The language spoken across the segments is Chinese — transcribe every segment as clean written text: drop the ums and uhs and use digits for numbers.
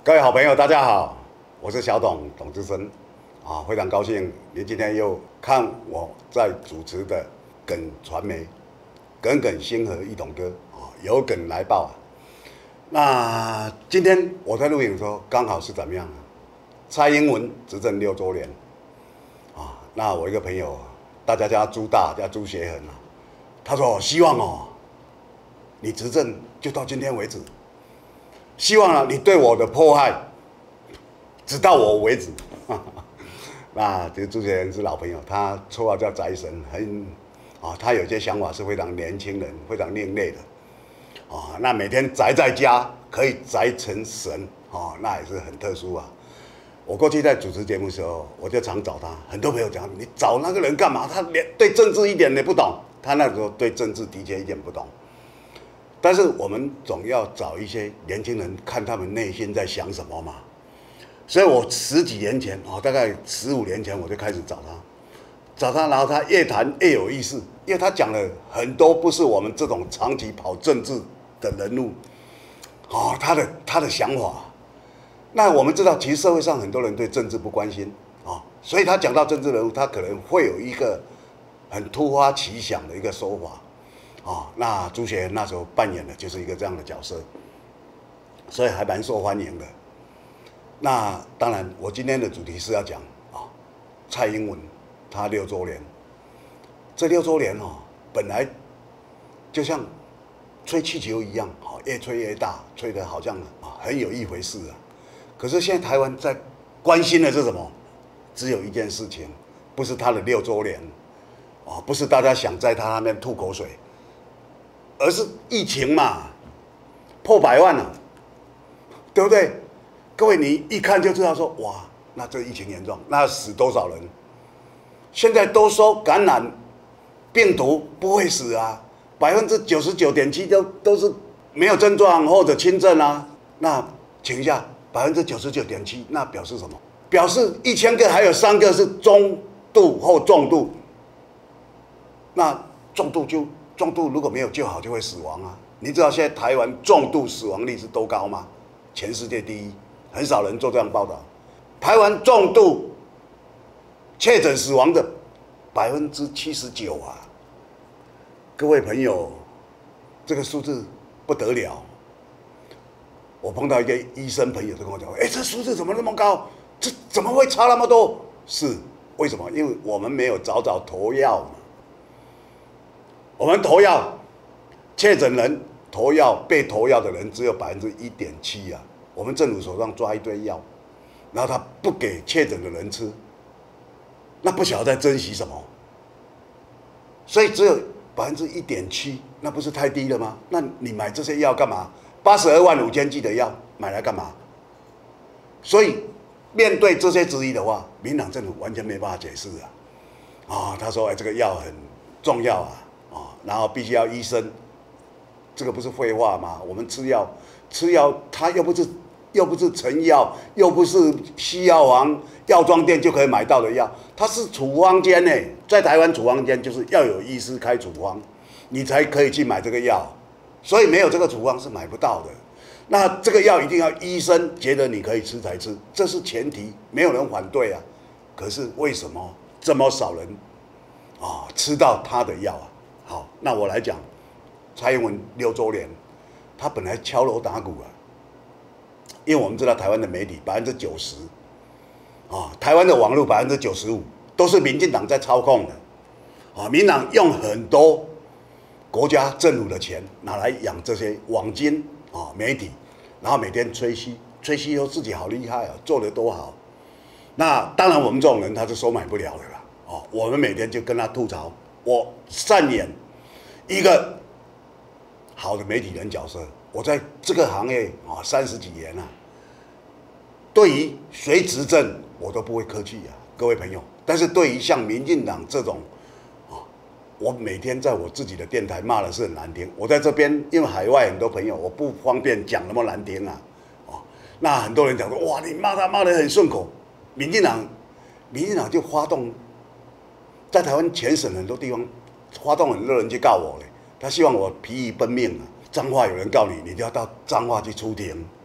各位好朋友，大家好，我是小董董志生，非常高兴您今天又看我在主持的耿传媒，耿耿星河一统哥有梗来报啊。那今天我在录影的时候，刚好是怎么样啊？蔡英文执政6周年那我一个朋友，大家叫他朱大，叫朱学恒他说希望你执政就到今天为止。希望你对我的迫害，直到我为止。那这个朱学恒是老朋友，他绰号叫宅神，他有些想法是非常年轻人、非常另类的。那每天宅在家，可以宅成神，那也是很特殊啊。我过去在主持节目的时候，我就常找他，很多朋友讲你找那个人干嘛？他连对政治一点也不懂。他那时候对政治的确一点不懂。但是我们总要找一些年轻人，看他们内心在想什么嘛。所以我10几年前大概15年前我就开始找他，然后他越谈越有意思，因为他讲了很多不是我们这种长期跑政治的人物，他的想法。那我们知道，其实社会上很多人对政治不关心所以他讲到政治人物，他可能会有一个很突发奇想的一个说法。那朱学恒那时候扮演的就是一个这样的角色，所以还蛮受欢迎的。那当然，我今天的主题是要讲蔡英文他6周年。这6周年本来就像吹气球一样越吹越大，吹得好像很有一回事啊。可是现在台湾在关心的是什么？只有一件事情，不是他的6周年不是大家想在他那边吐口水。而是疫情嘛，破100万了，对不对？各位，你一看就知道说，哇，那这疫情严重，那死多少人？现在都说感染病毒不会死啊，99.7%都是没有症状或者轻症啊。那请一下，99.7%，那表示什么？表示1000个还有3个是中度或重度。那重度如果没有救好，就会死亡啊！你知道现在台湾重度死亡率是多高吗？全世界第一，很少人做这样报道。台湾重度确诊死亡的79%啊！各位朋友，这个数字不得了。我碰到一个医生朋友，就跟我讲：“这数字怎么那么高？这怎么会差那么多？”是为什么？因为我们没有早投药嘛。我们投药，确诊人投药被投药的人只有1.7%啊。我们政府手上抓一堆药，然后他不给确诊的人吃，那不晓得在珍惜什么。所以只有1.7%，那不是太低了吗？那你买这些药干嘛？82万5千剂的药买来干嘛？所以面对这些质疑的话，民党政府完全没办法解释啊。他说：“这个药很重要啊。”然后必须要医生，这个不是废话吗？我们吃药，它又不是成药，又不是西药王药妆店就可以买到的药，它是处方间呢。在台湾处方间就是要有医师开处方，你才可以去买这个药，所以没有这个处方是买不到的。那这个药一定要医生觉得你可以吃才吃，这是前提，没有人反对啊。可是为什么这么少人吃到他的药啊？好，那我来讲，蔡英文6周年，他本来敲锣打鼓因为我们知道台湾的媒体90%，台湾的网络95%都是民进党在操控的，民进党用很多国家政府的钱拿来养这些网军媒体，然后每天吹嘘说自己好厉害做得多好。那当然我们这种人他是收买不了的啦，我们每天就跟他吐槽。我扮演一个好的媒体人角色，我在这个行业30几年了，对于谁执政我都不会客气各位朋友。但是对于像民进党这种我每天在我自己的电台骂的是很难听。我在这边因为海外很多朋友，我不方便讲那么难听那很多人讲说，哇，你骂他骂得很顺口。民进党就发动。在台湾全省很多地方发动很多人去告我他希望我疲于奔命彰化有人告你，你就要到彰化去出庭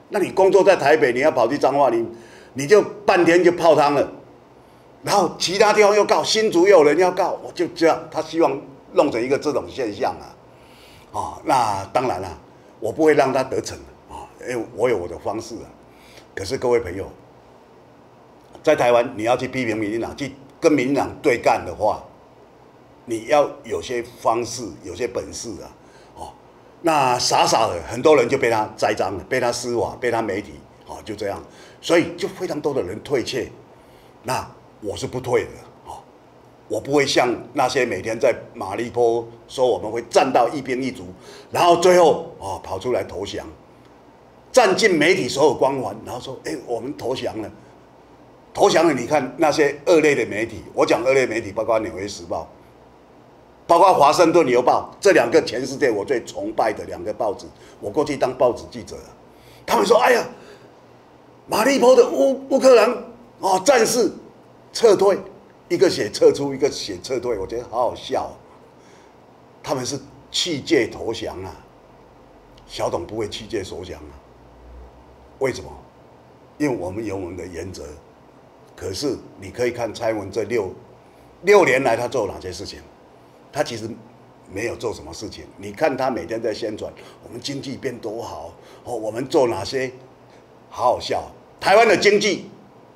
那你工作在台北，你要跑去彰化，你就半天就泡汤了。然后其他地方又告，新竹又有人要告，我就这样，他希望弄成一个这种现象那当然了，我不会让他得逞因为我有我的方式可是各位朋友，在台湾你要去批评民进党，去跟民进党对干的话，你要有些方式，有些本事那傻傻的，很多人就被他栽赃了，被他施瓦，被他媒体就这样，所以就非常多的人退却。那我是不退的我不会像那些每天在马立波说我们会站到一兵一卒，然后最后跑出来投降，占尽媒体所有光环，然后说我们投降了，投降了。你看那些恶劣的媒体，我讲恶劣媒体，包括《纽约时报》，包括《华盛顿邮报》，这两个全世界我最崇拜的两个报纸，我过去当报纸记者他们说哎呀，马立波的乌克兰战士撤退，一个写撤出，一个写撤退，我觉得好好笑他们是弃界投降小董不会弃界投降为什么？因为我们有我们的原则。可是你可以看蔡英文这六年来他做了哪些事情，他其实没有做什么事情。你看他每天在宣传我们经济变多好我们做哪些，好好笑。台湾的经济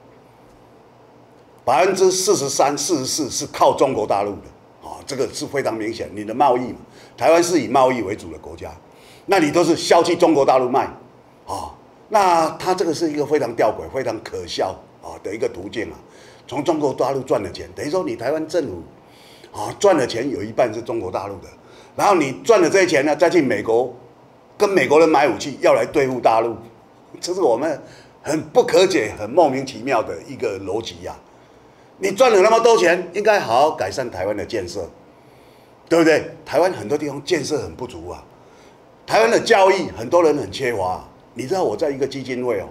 43%、44%是靠中国大陆的这个是非常明显。你的贸易嘛，台湾是以贸易为主的国家，那你都是销去中国大陆卖那他这个是一个非常吊诡、非常可笑的一个途径从中国大陆赚的钱，等于说你台湾政府赚的钱有一半是中国大陆的，然后你赚的这些钱呢，再去美国跟美国人买武器，要来对付大陆，这是我们很不可解、很莫名其妙的一个逻辑你赚了那么多钱，应该好好改善台湾的建设，对不对？台湾很多地方建设很不足台湾的教育很多人很缺乏你知道我在一个基金会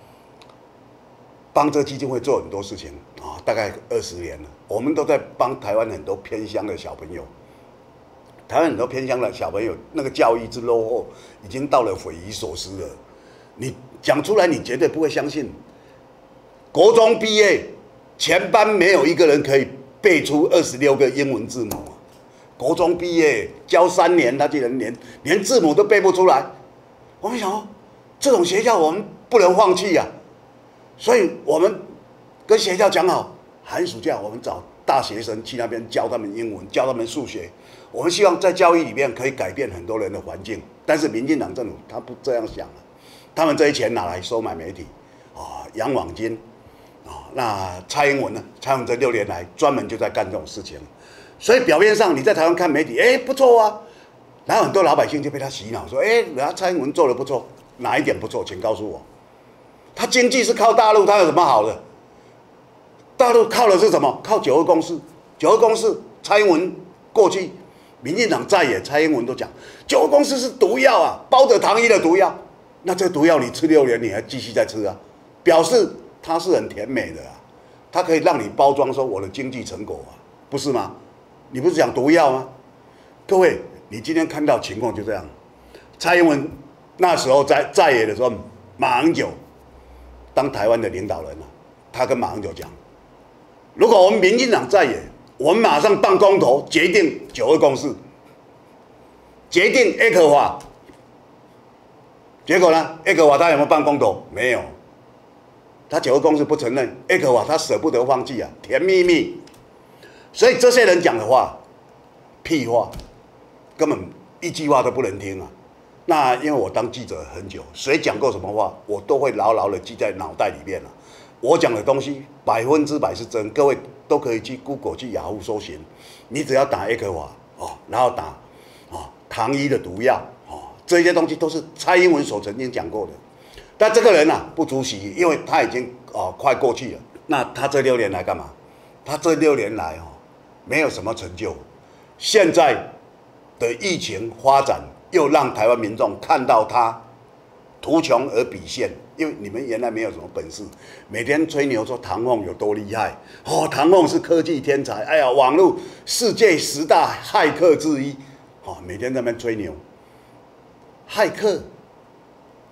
帮这基金会做很多事情大概20年了，我们都在帮台湾很多偏乡的小朋友。台湾很多偏乡的小朋友，那个教育之落后，已经到了匪夷所思了。你讲出来，你绝对不会相信。国中毕业，全班没有一个人可以背出26个英文字母国中毕业教3年，他竟然连字母都背不出来。我们想这种学校我们不能放弃所以我们跟学校讲好，寒暑假我们找大学生去那边教他们英文，教他们数学。我们希望在教育里面可以改变很多人的环境。但是民进党政府他不这样想他们这些钱拿来收买媒体养网军那蔡英文呢？蔡英文这6年来专门就在干这种事情。所以表面上你在台湾看媒体，不错然后很多老百姓就被他洗脑说，人家蔡英文做得不错，哪一点不错？请告诉我。他经济是靠大陆，他有什么好的？大陆靠的是什么？靠9·2共识。9·2共识，蔡英文过去，民进党在野，蔡英文都讲9·2共识是毒药包着糖衣的毒药。那这毒药你吃6年，你还继续在吃表示它是很甜美的它可以让你包装说我的经济成果不是吗？你不是讲毒药吗？各位，你今天看到情况就这样。蔡英文那时候在野的时候，马英九当台湾的领导人他跟马英九讲，如果我们民进党在野，我们马上办公投决定9·2共识，决定艾克华。结果呢，艾克华他有没有办公投？没有，他9·2共识不承认，艾克华他舍不得放弃甜蜜蜜。所以这些人讲的话，屁话，根本一句话都不能听那因为我当记者很久，谁讲过什么话，我都会牢牢的记在脑袋里面我讲的东西100%是真，各位都可以去 Google 去雅虎搜寻，你只要打艾克华然后打糖衣的毒药这些东西都是蔡英文所曾经讲过的。但这个人不足惜，因为他已经快过去了。那他这6年来干嘛？他这6年来没有什么成就。现在的疫情发展又让台湾民众看到他图穷而比现，因为你们原来没有什么本事，每天吹牛说唐凤有多厉害唐凤是科技天才，哎呀，网络世界10大骇客之一每天在那边吹牛。骇客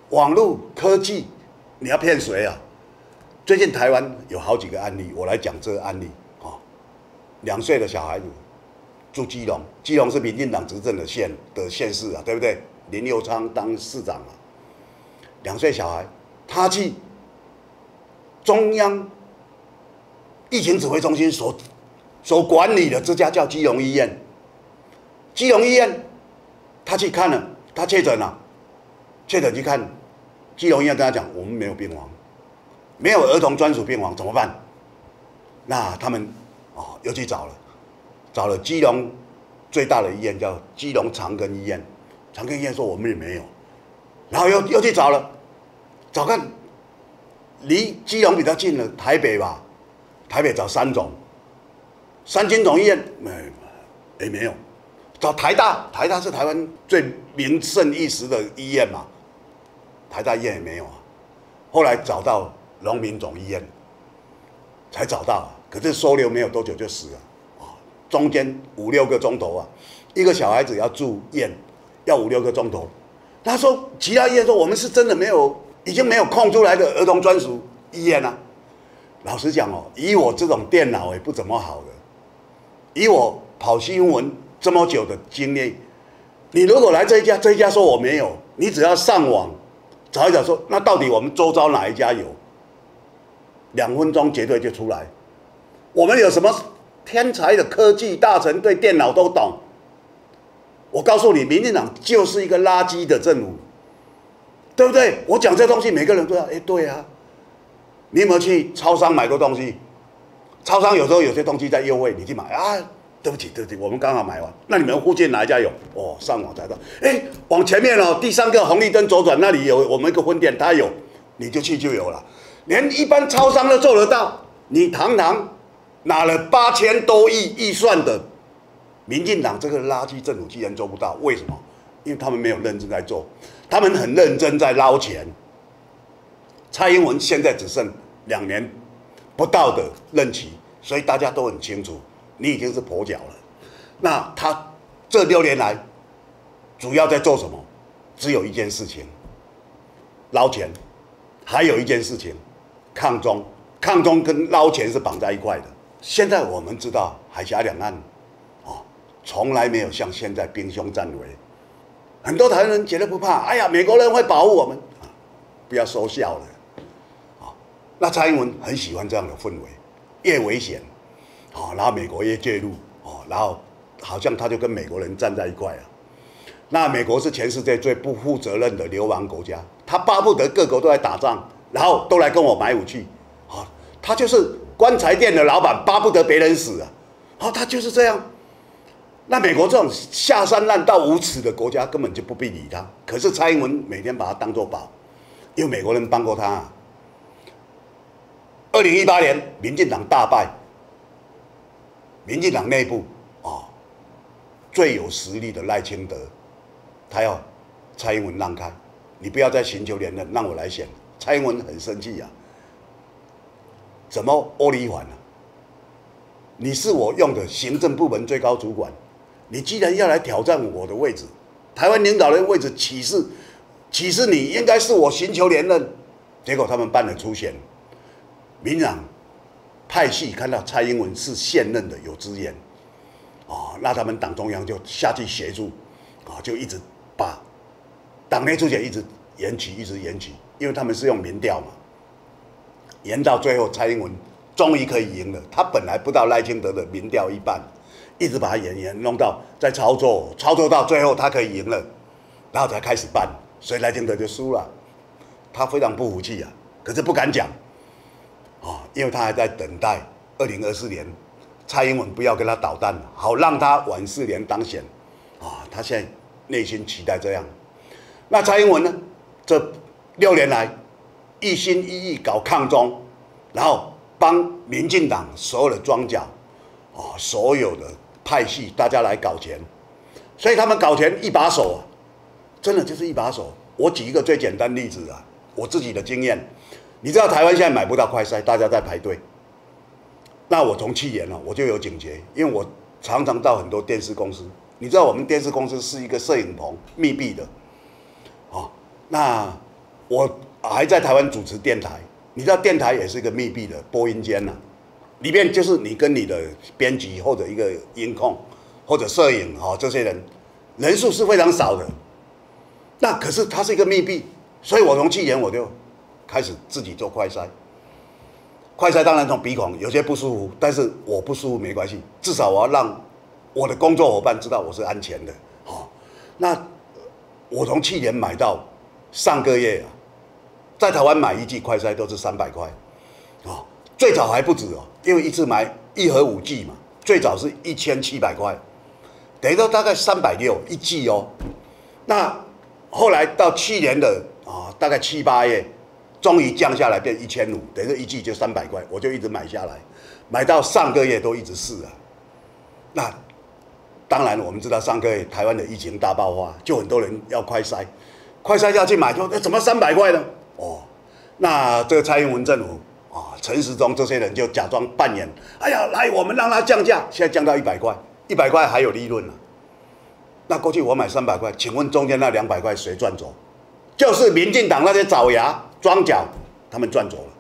网络科技，你要骗谁啊？最近台湾有好几个案例，我来讲这个案例啊。2岁的小孩子住基隆，基隆是民进党执政的县市啊，对不对？林右昌当市长啊。2岁小孩，他去中央疫情指挥中心所管理的这家叫基隆医院，基隆医院他去看了，他确诊了，确诊去看，基隆医院跟他讲，我们没有病房，没有儿童专属病房，怎么办？那他们又去找了基隆最大的医院，叫基隆长庚医院，长庚医院说我们也没有，然后又去找看离基隆比较近的台北吧，台北找三军总医院，也没有，找台大是台湾最名盛一时的医院嘛，台大医院也没有啊，后来找到荣民总医院，才找到啊，可是收留没有多久就死了啊，中间5、6个钟头啊，一个小孩子要住院要5、6个钟头，他说其他医院说我们是真的没有，已经没有空出来的儿童专属医院啊。老实讲以我这种电脑也不怎么好的，以我跑新闻这么久的经验，你如果来这一家说我没有，你只要上网找一找说，那到底我们周遭哪一家有？2分钟绝对就出来。我们有什么天才的科技大臣，对电脑都懂。我告诉你，民进党就是一个垃圾的政府，对不对？我讲这东西，每个人都要，对啊。你有没有去超商买过东西？超商有时候有些东西在优惠，你去买啊。对不起，我们刚好买完。那你们附近哪一家有？上网才到。往前面第3个红绿灯左转，那里有我们一个分店，它有，你就去就有了。连一般超商都做得到，你堂堂拿了8000多亿预算的民进党这个垃圾政府居然做不到，为什么？因为他们没有认真在做，他们很认真在捞钱。蔡英文现在只剩2年不到的任期，所以大家都很清楚，你已经是跛脚了。那他这6年来主要在做什么？只有一件事情，捞钱，还有一件事情，抗中。抗中跟捞钱是绑在一块的。现在我们知道海峡两岸从来没有像现在兵凶战危，很多台湾人觉得不怕，哎呀，美国人会保护我们，不要说笑了。那蔡英文很喜欢这样的氛围，越危险，然后美国越介入，然后好像他就跟美国人站在一块啊。那美国是全世界最不负责任的流亡国家，他巴不得各国都在打仗，然后都来跟我买武器，他就是棺材店的老板，巴不得别人死啊，他就是这样。那美国这种下三滥到无耻的国家根本就不必理他，可是蔡英文每天把他当作宝，因为美国人帮过他2018年，民进党大败，民进党内部最有实力的赖清德，他要蔡英文让开，你不要再寻求连任，让我来选。蔡英文很生气啊，怎么欧理环啊？你是我用的行政部门最高主管，你既然要来挑战我的位置，台湾领导人位置岂是你应该是我寻求连任？结果他们办了初选。民进党派系看到蔡英文是现任的有资源，那他们党中央就下去协助，就一直把党内初选一直延期，因为他们是用民调嘛，延到最后蔡英文终于可以赢了。他本来不到赖清德的民调一半，一直把他延弄到再操作到最后他可以赢了，然后才开始办，所以赖清德就输了。他非常不服气啊，可是不敢讲。因为他还在等待2024年蔡英文不要跟他捣蛋，好让他晚4年当选他现在内心期待这样。那蔡英文呢？这6年来一心一意搞抗中，然后帮民进党所有的庄脚所有的派系大家来搞钱，所以他们搞钱一把手真的就是一把手。我举一个最简单例子我自己的经验。你知道台湾现在买不到快筛，大家在排队。那我从去年我就有警觉，因为我常常到很多电视公司。你知道我们电视公司是一个摄影棚，密闭的，那我还在台湾主持电台，你知道电台也是一个密闭的播音间呐、里面就是你跟你的编辑或者一个音控或者摄影这些人数是非常少的。那可是它是一个密闭，所以我从去年我就开始自己做快筛。快筛当然从鼻孔有些不舒服，但是我不舒服没关系，至少我要让我的工作伙伴知道我是安全的。那我从去年买到上个月啊，在台湾买一剂快筛都是300块，最早还不止因为一次买1盒5剂嘛，最早是1700块，等于说大概360一剂哦。那后来到去年的大概7、8月。终于降下来变1500，等于一剂就300块，我就一直买下来，买到上个月都一直试啊。那当然我们知道上个月台湾的疫情大爆发，就很多人要快筛，快筛要去买，说怎么300块呢？那这个蔡英文政府陈时中这些人就假装扮演，哎呀，来我们让他降价，现在降到100块，100块还有利润了。那过去我买300块，请问中间那200块谁赚走？就是民进党那些爪牙。庄脚他们赚走了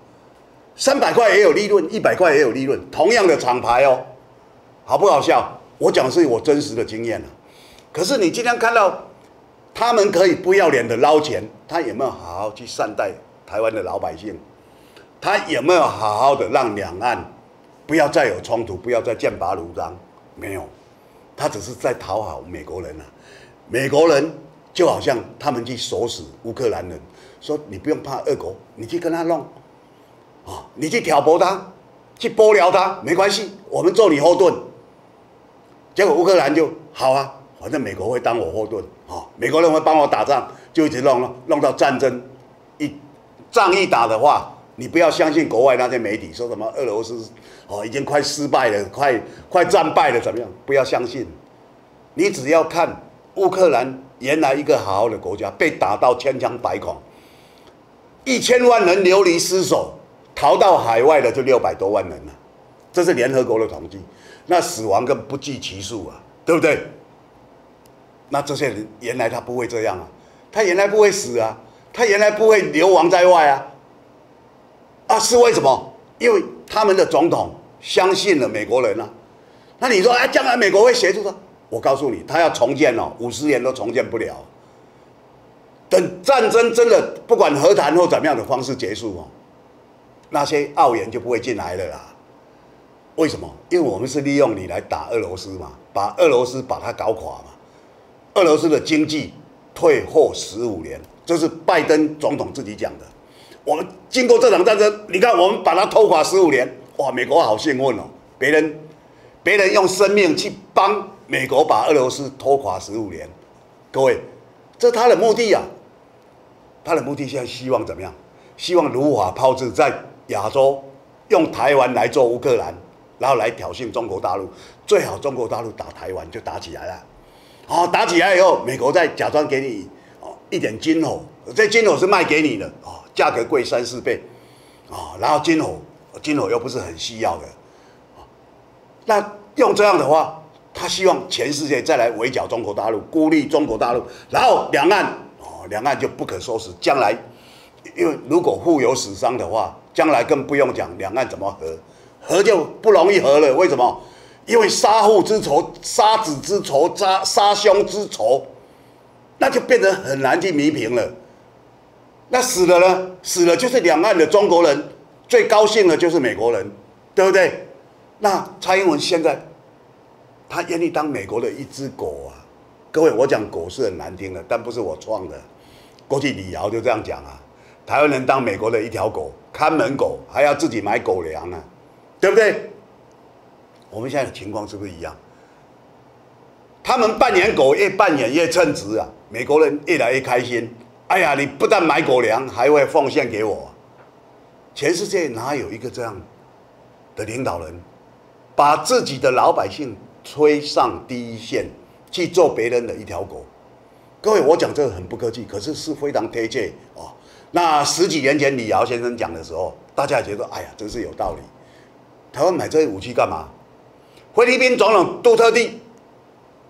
，300块也有利润，100块也有利润，同样的厂牌好不好笑？我讲的是我真实的经验可是你今天看到他们可以不要脸的捞钱，他有没有好好去善待台湾的老百姓？他有没有好好的让两岸不要再有冲突，不要再剑拔弩张？没有，他只是在讨好美国人美国人就好像他们去锁死乌克兰人。说你不用怕俄国，你去跟他弄，你去挑拨他，去剥疗他，没关系，我们做你后盾。结果乌克兰就好啊，反正美国会当我后盾，美国人会帮我打仗，就一直弄到战争，仗一打的话，你不要相信国外那些媒体说什么俄罗斯已经快失败了，快战败了怎么样？不要相信，你只要看乌克兰原来一个好好的国家被打到千疮百孔。1000万人流离失所，逃到海外的就600多万人了，这是联合国的统计。那死亡更不计其数对不对？那这些人原来他不会这样他原来不会死他原来不会流亡在外是为什么？因为他们的总统相信了美国人那你说将来美国会协助他？我告诉你，他要重建50年都重建不了。等战争真的不管和谈或怎么样的方式结束那些澳元就不会进来了啦。为什么？因为我们是利用你来打俄罗斯嘛，把俄罗斯把它搞垮嘛。俄罗斯的经济退后15年，这是拜登总统自己讲的。我们经过这场战争，你看我们把它拖垮15年，哇，美国好幸运别人用生命去帮美国把俄罗斯拖垮15年，各位，这是他的目的他的目的现在希望怎么样？希望如法炮制，在亚洲用台湾来做乌克兰，然后来挑衅中国大陆。最好中国大陆打台湾就打起来了，打起来以后，美国再假装给你一点金火，这金火是卖给你的价格贵3、4倍然后金火又不是很需要的那用这样的话，他希望全世界再来围剿中国大陆，孤立中国大陆，然后两岸就不可收拾。将来，因为如果互有死伤的话，将来更不用讲两岸怎么和就不容易和了。为什么？因为杀父之仇、杀子之仇、杀兄之仇，那就变得很难去弥平了。那死了呢？死了就是两岸的中国人，最高兴的就是美国人，对不对？那蔡英文现在，他愿意当美国的一只狗各位，我讲狗是很难听的，但不是我创的。过去李敖就这样讲台湾人当美国的一条狗，看门狗，还要自己买狗粮对不对？我们现在的情况是不是一样？他们扮演狗，越扮演越称职美国人越来越开心。哎呀，你不但买狗粮，还会奉献给我全世界哪有一个这样的领导人，把自己的老百姓推上第一线，去做别人的一条狗？各位，我讲这个很不客气，可是是非常贴切那10几年前李敖先生讲的时候，大家也觉得哎呀，真是有道理。台湾买这些武器干嘛？菲律宾总统杜特地，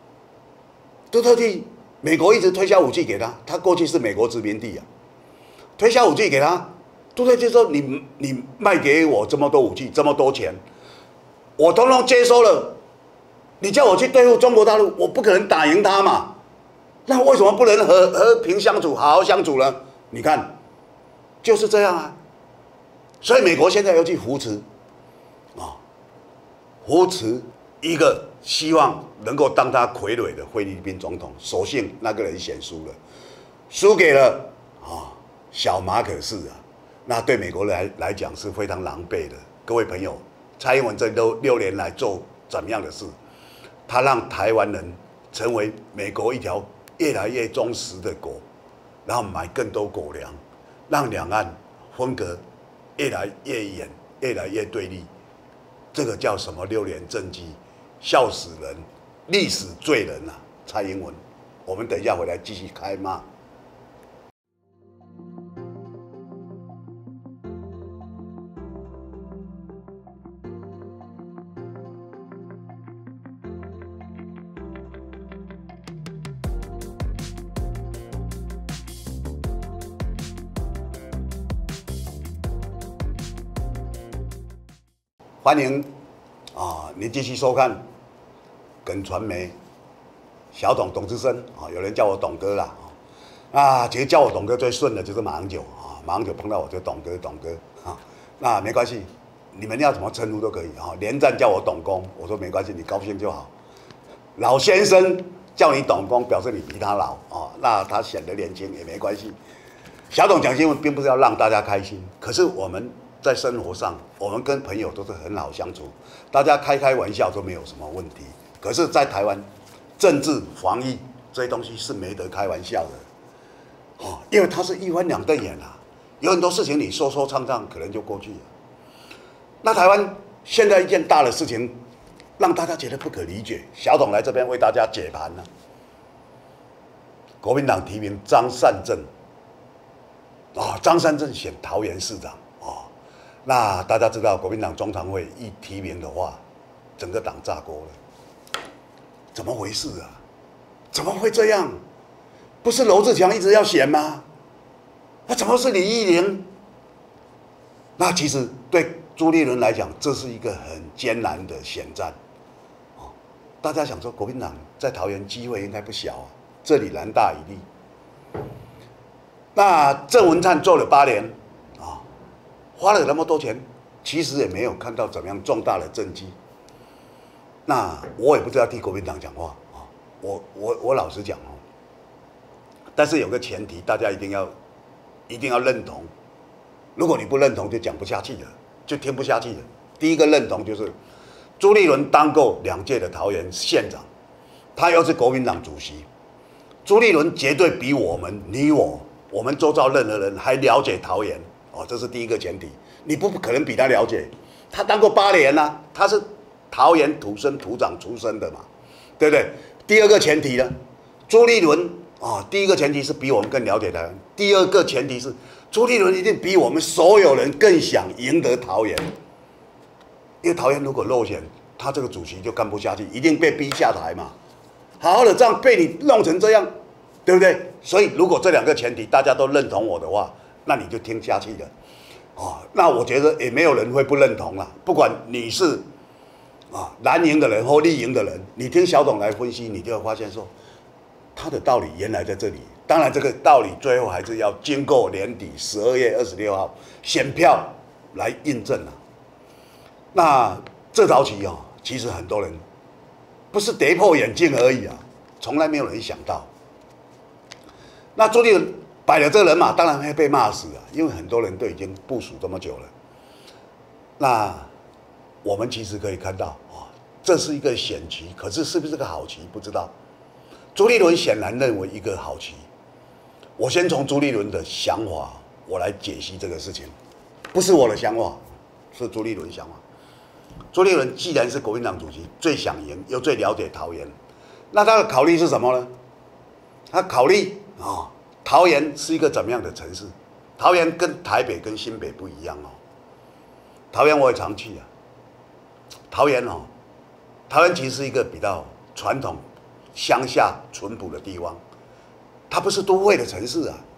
美国一直推销武器给他，他过去是美国殖民地推销武器给他，对不对？就是说你卖给我这么多武器，这么多钱，我统统接收了。你叫我去对付中国大陆，我不可能打赢他嘛。那为什么不能和平相处，好好相处呢？你看，就是这样啊。所以美国现在要去扶持，扶持一个希望能够当他傀儡的菲律宾总统，所幸那个人选输了，输给了小马可仕啊。那对美国来讲是非常狼狈的。各位朋友，蔡英文这6年来做怎么样的事？他让台湾人成为美国一条越来越忠实的狗，然后买更多狗粮，让两岸分隔越来越远，越来越对立。这个叫什么6年政绩？笑死人，历史罪人啊！蔡英文，我们等一下回来继续开骂。欢迎您继续收看耿传媒小董之声有人叫我董哥啦其实叫我董哥最顺的就是马英九马英九碰到我就董哥那没关系，你们要怎么称呼都可以连战叫我董公，我说没关系，你高兴就好。老先生叫你董公，表示你比他老那他显得年轻也没关系。小董讲新闻并不是要让大家开心，可是我们在生活上，我们跟朋友都是很好相处，大家开玩笑都没有什么问题。可是，在台湾，政治防疫这些东西是没得开玩笑的，因为它是一翻两瞪眼啊，有很多事情你说唱可能就过去了。那台湾现在一件大的事情，让大家觉得不可理解，小董来这边为大家解盘呢。国民党提名张善政，张善政选桃园市长。那大家知道，国民党中常会一提名的话，整个党炸锅了，怎么回事啊？怎么会这样？不是罗志强一直要选吗？那怎么是李义玲？那其实对朱立伦来讲，这是一个很艰难的选战。大家想说，国民党在桃园机会应该不小啊，这里蓝大一粒。那郑文灿做了8年。花了那么多钱，其实也没有看到怎么样重大的政绩。那我也不知道替国民党讲话我老实讲但是有个前提，大家一定要认同。如果你不认同，就讲不下去了，就听不下去了。第一个认同就是朱立伦当过2届的桃园县长，他又是国民党主席，朱立伦绝对比我们我们周遭任何人还了解桃园。这是第一个前提，你不可能比他了解。他当过8年啊，他是桃园土生土长出身的嘛，对不对？第二个前提呢，朱立伦第一个前提是比我们更了解台湾，第二个前提是朱立伦一定比我们所有人更想赢得桃园，因为桃园如果落选，他这个主席就干不下去，一定被逼下台嘛。好好的这样被你弄成这样，对不对？所以如果这2个前提大家都认同我的话，那你就听下去了，那我觉得也没有人会不认同啦。不管你是蓝营的人或绿营的人，你听小董来分析，你就会发现说，他的道理原来在这里。当然，这个道理最后还是要经过年底12月26号选票来印证啊。那这早起其实很多人不是跌破眼镜而已啊，从来没有人想到。那朱立伦摆了这个人马，当然会被骂死啊，因为很多人都已经部署这么久了。那我们其实可以看到这是一个险棋，可是是不是个好棋不知道。朱立伦显然认为一个好棋。我先从朱立伦的想法，我来解析这个事情，不是我的想法，是朱立伦想法。朱立伦既然是国民党主席，最想赢又最了解桃园，那他的考虑是什么呢？他考虑桃园是一个怎么样的城市？桃园跟台北跟新北不一样桃园我也常去啊。桃园其实是一个比较传统、乡下淳朴的地方，它不是都会的城市啊。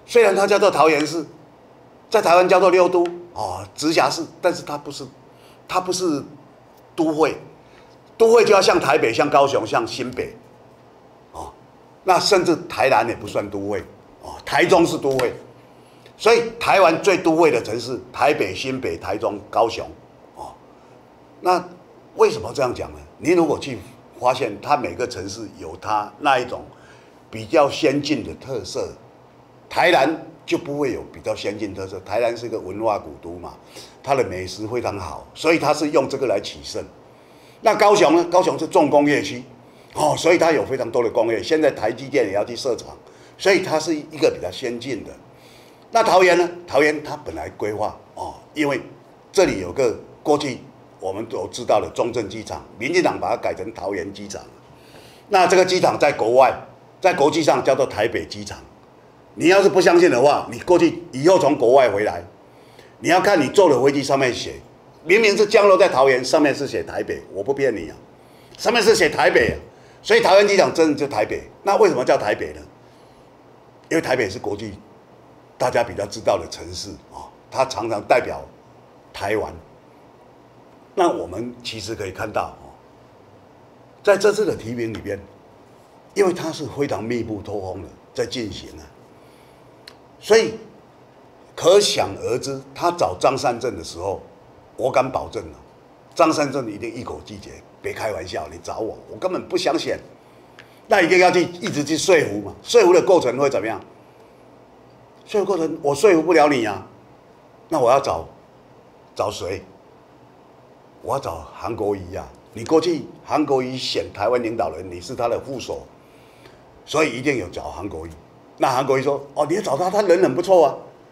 虽然它叫做桃园市，在台湾叫做六都直辖市，但是它不是都会，都会就要像台北、像高雄、像新北，那甚至台南也不算都会，台中是都会，所以台湾最都会的城市，台北、新北、台中、高雄，那为什么这样讲呢？你如果去发现，它每个城市有它那一种比较先进的特色，台南就不会有比较先进特色。台南是一个文化古都嘛，它的美食非常好，所以它是用这个来取胜。那高雄呢？高雄是重工业区，所以它有非常多的工业。现在台积电也要去设厂，所以它是一个比较先进的。那桃园呢？桃园它本来规划因为这里有个过去我们都知道的中正机场，民进党把它改成桃园机场。那这个机场在国外，在国际上叫做台北机场。你要是不相信的话，你过去以后从国外回来，你要看你坐的飞机上面写，明明是降落在桃园，上面是写台北，我不骗你啊，上面是写台北啊，所以桃园机场真的就台北。那为什么叫台北呢？因为台北是国际大家比较知道的城市它常常代表台湾。那我们其实可以看到在这次的提名里边，因为它是非常密不透风的在进行所以可想而知，他找张善政的时候，我敢保证张善政一定一口拒绝，别开玩笑，你找我，我根本不想选。那一定要一直去说服嘛，说服的过程会怎么样？说服过程我说服不了你啊，那我要找谁？我要找韩国瑜啊！你过去韩国瑜选台湾领导人，你是他的副手，所以一定有找韩国瑜。那韩国瑜说：“你要找他，他人很不错啊。”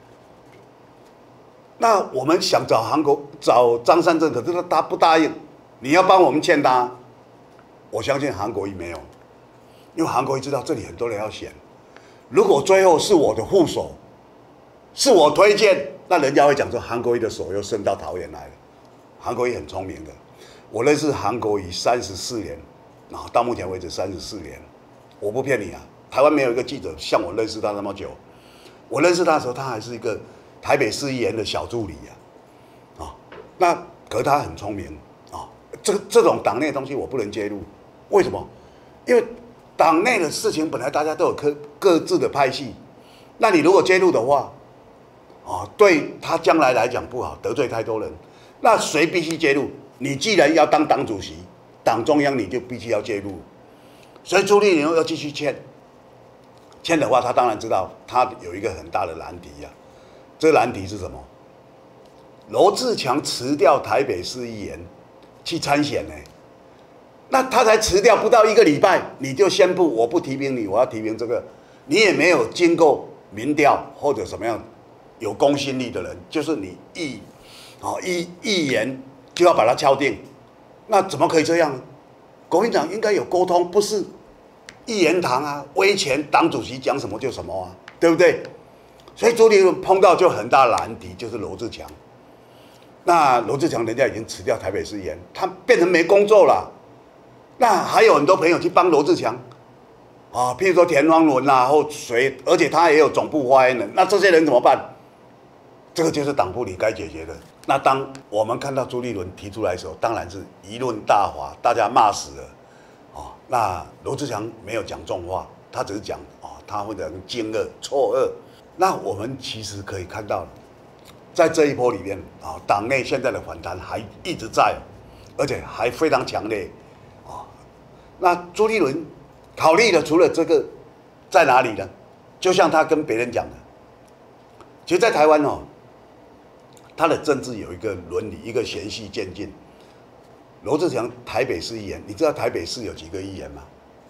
那我们想找张善政，可是他不答应。你要帮我们劝他，我相信韩国瑜没有，因为韩国瑜知道这里很多人要选。如果最后是我的副手，是我推荐，那人家会讲说韩国瑜的手又伸到桃园来了。韩国瑜很聪明的，我认识韩国瑜34年，到目前为止34年，我不骗你啊。台湾没有一个记者像我认识他那么久。我认识他的时候，他还是一个台北市议员的小助理那可是他很聪明这种党内的东西我不能介入，为什么？因为党内的事情本来大家都有各自的派系，那你如果介入的话，对他将来来讲不好，得罪太多人。那谁必须介入？你既然要当党主席，党中央你就必须要介入。所以朱立伦要继续签的话，他当然知道他有一个很大的难题这个难题是什么？罗智强辞掉台北市议员去参选那他才辞掉不到1个礼拜，你就宣布我不提名你，我要提名这个，你也没有经过民调或者什么样有公信力的人，就是你议员就要把它敲定，那怎么可以这样？国民党应该有沟通，不是一言堂威权党主席讲什么就什么对不对？所以朱立伦碰到就很大的难题，就是罗智强。那罗智强人家已经辞掉台北市议员，他变成没工作了。那还有很多朋友去帮罗智强譬如说田方伦或谁，而且他也有总部发言人，那这些人怎么办？这个就是党部里该解决的。那当我们看到朱立伦提出来的时候，当然是舆论大哗，大家骂死了。那罗智强没有讲重话，他只是讲他会很惊愕、错愕。那我们其实可以看到，在这一波里面党内现在的反弹还一直在，而且还非常强烈那朱立伦考虑的除了这个，在哪里呢？就像他跟别人讲的，其实，在台湾他的政治有一个伦理，一个循序渐进。罗智强台北市议员，你知道台北市有几个议员吗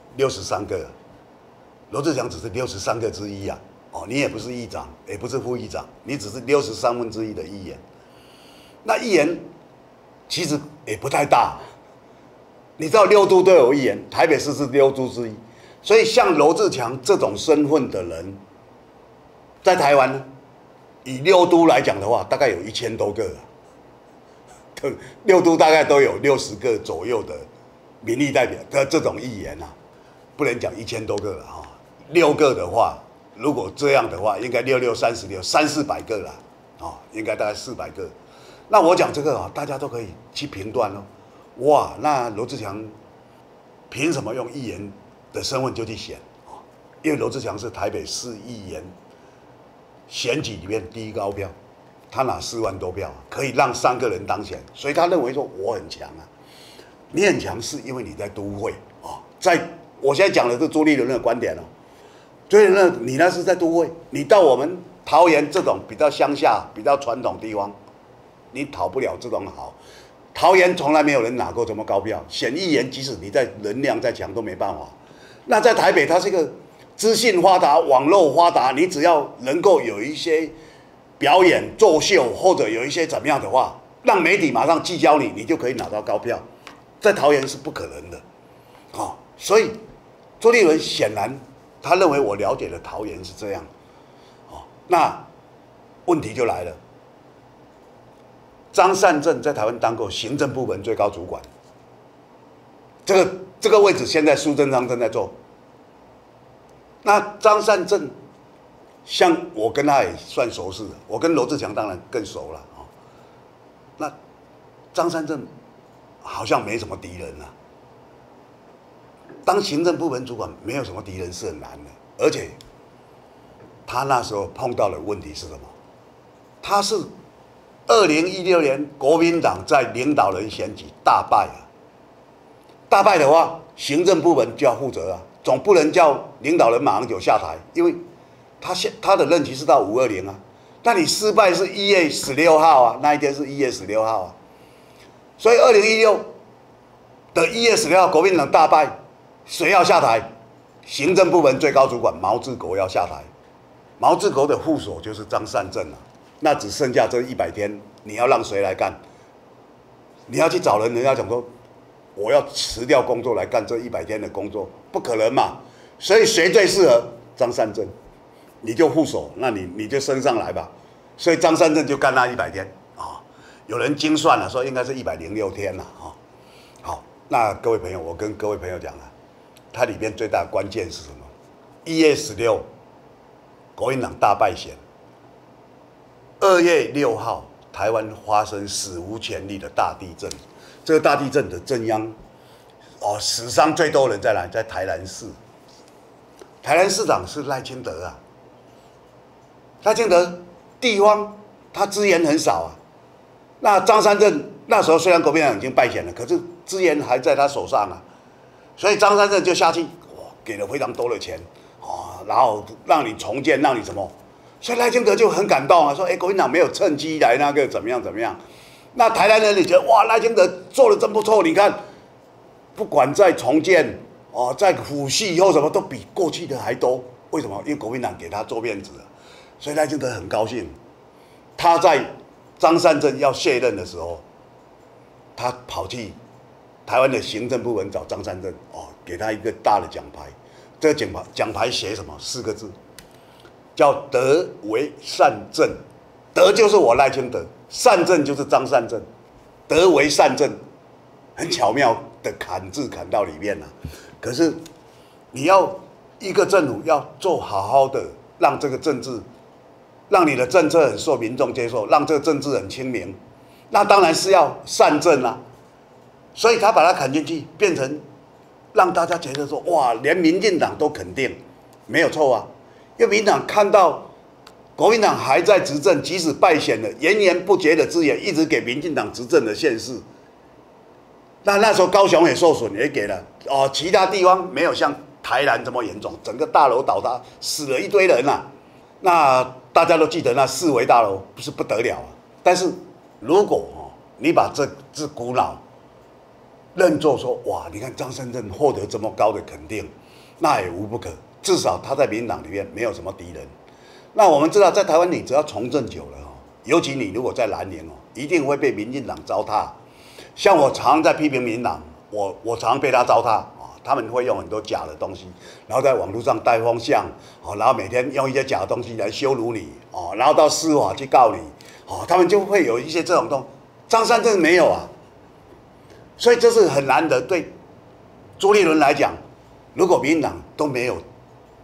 ？63个。罗智强只是63个之一你也不是议长，也不是副议长，你只是1/63的议员。那议员其实也不太大。你知道6都都有议员，台北市是6都之一，所以像罗智强这种身份的人，在台湾呢，以6都来讲的话，大概有1000多个6都大概都有60个左右的民意代表的这种议员不能讲1000多个了6个的话如果这样的话，应该6636，三四百个啦，应该大概400个。那我讲这个大家都可以去评断哦。哇，那罗志强凭什么用议员的身份就去选？因为罗志强是台北市议员选举里面第一高票，他拿4万多票，可以让3个人当选，所以他认为说我很强啊。你很强是因为你在都会我现在讲的是朱立伦的观点哦。所以你那是在都会，你到我们桃园这种比较乡下、比较传统地方，你讨不了这种好。桃园从来没有人拿过这么高票，选议员即使你在能量再强都没办法。那在台北，它是一个资讯发达、网络发达，你只要能够有一些表演、作秀，或者有一些怎么样的话，让媒体马上聚焦你，你就可以拿到高票。在桃园是不可能的，所以朱立伦显然。他认为我了解的桃园是这样，那问题就来了。张善政在台湾当过行政部门最高主管，这个位置现在苏贞昌正在做。那张善政，像我跟他也算熟识，我跟罗志强当然更熟了那张善政好像没什么敌人啊。当行政部门主管没有什么敌人是很难的，而且他那时候碰到的问题是什么？他是2016年国民党在领导人选举大败啊，大败的话，行政部门就要负责啊，总不能叫领导人马英九下台，因为他的任期是到520啊，那你失败是1月16号啊，那一天是1月16号啊，所以2016的1月16号国民党大败。谁要下台？行政部门最高主管毛治国要下台，毛治国的副手就是张善政啊。那只剩下这100天，你要让谁来干？你要去找人，人家讲说我要辞掉工作来干这100天的工作，不可能嘛。所以谁最适合？张善政，你就副手，那你就升上来吧。所以张善政就干那100天有人精算了，说应该是106天了好，那各位朋友，我跟各位朋友讲了。它里面最大的关键是什么？1月16，国民党大败选。2月6号，台湾发生史无前例的大地震。这个大地震的震央，死伤最多人在哪？在台南市。台南市长是赖清德啊。赖清德地方他资源很少啊。那张善政那时候虽然国民党已经败选了，可是资源还在他手上啊。所以张善政就下去，给了非常多的钱，然后让你重建，让你什么？所以赖清德就很感动啊，说：“国民党没有趁机来那个怎么样怎么样。”那台南人你觉得哇，赖清德做的真不错，你看，不管在重建在抚恤或什么，都比过去的还多。为什么？因为国民党给他做面子了，所以赖清德很高兴。他在张善政要卸任的时候，他跑去。台湾的行政部门找张善政给他一个大的奖牌，这个奖牌写什么？4个字，叫德为善政。德就是我赖清德，善政就是张善政，德为善政，很巧妙的砍字砍到里面了。可是你要一个政府要做好好的，让这个政治，让你的政策很受民众接受，让这个政治很清明，那当然是要善政啦。所以他把它砍进去，变成让大家觉得说，哇，连民进党都肯定，没有错啊。因为民进党看到国民党还在执政，即使败选了，源源不绝的资源一直给民进党执政的县市。那时候高雄也受损，也给了其他地方没有像台南这么严重，整个大楼倒塌，死了一堆人啊。那大家都记得那4维大楼不是不得了啊。但是如果你把这股脑认作说，哇，你看张善政获得这么高的肯定，那也无不可。至少他在民进党里面没有什么敌人。那我们知道，在台湾你只要从政久了尤其你如果在蓝营一定会被民进党糟蹋。像我常在批评民进党，我常被他糟蹋他们会用很多假的东西，然后在网络上带风向然后每天用一些假的东西来羞辱你然后到司法去告你他们就会有一些这种东西。张善政没有啊。所以这是很难得。对朱立伦来讲，如果民进党都没有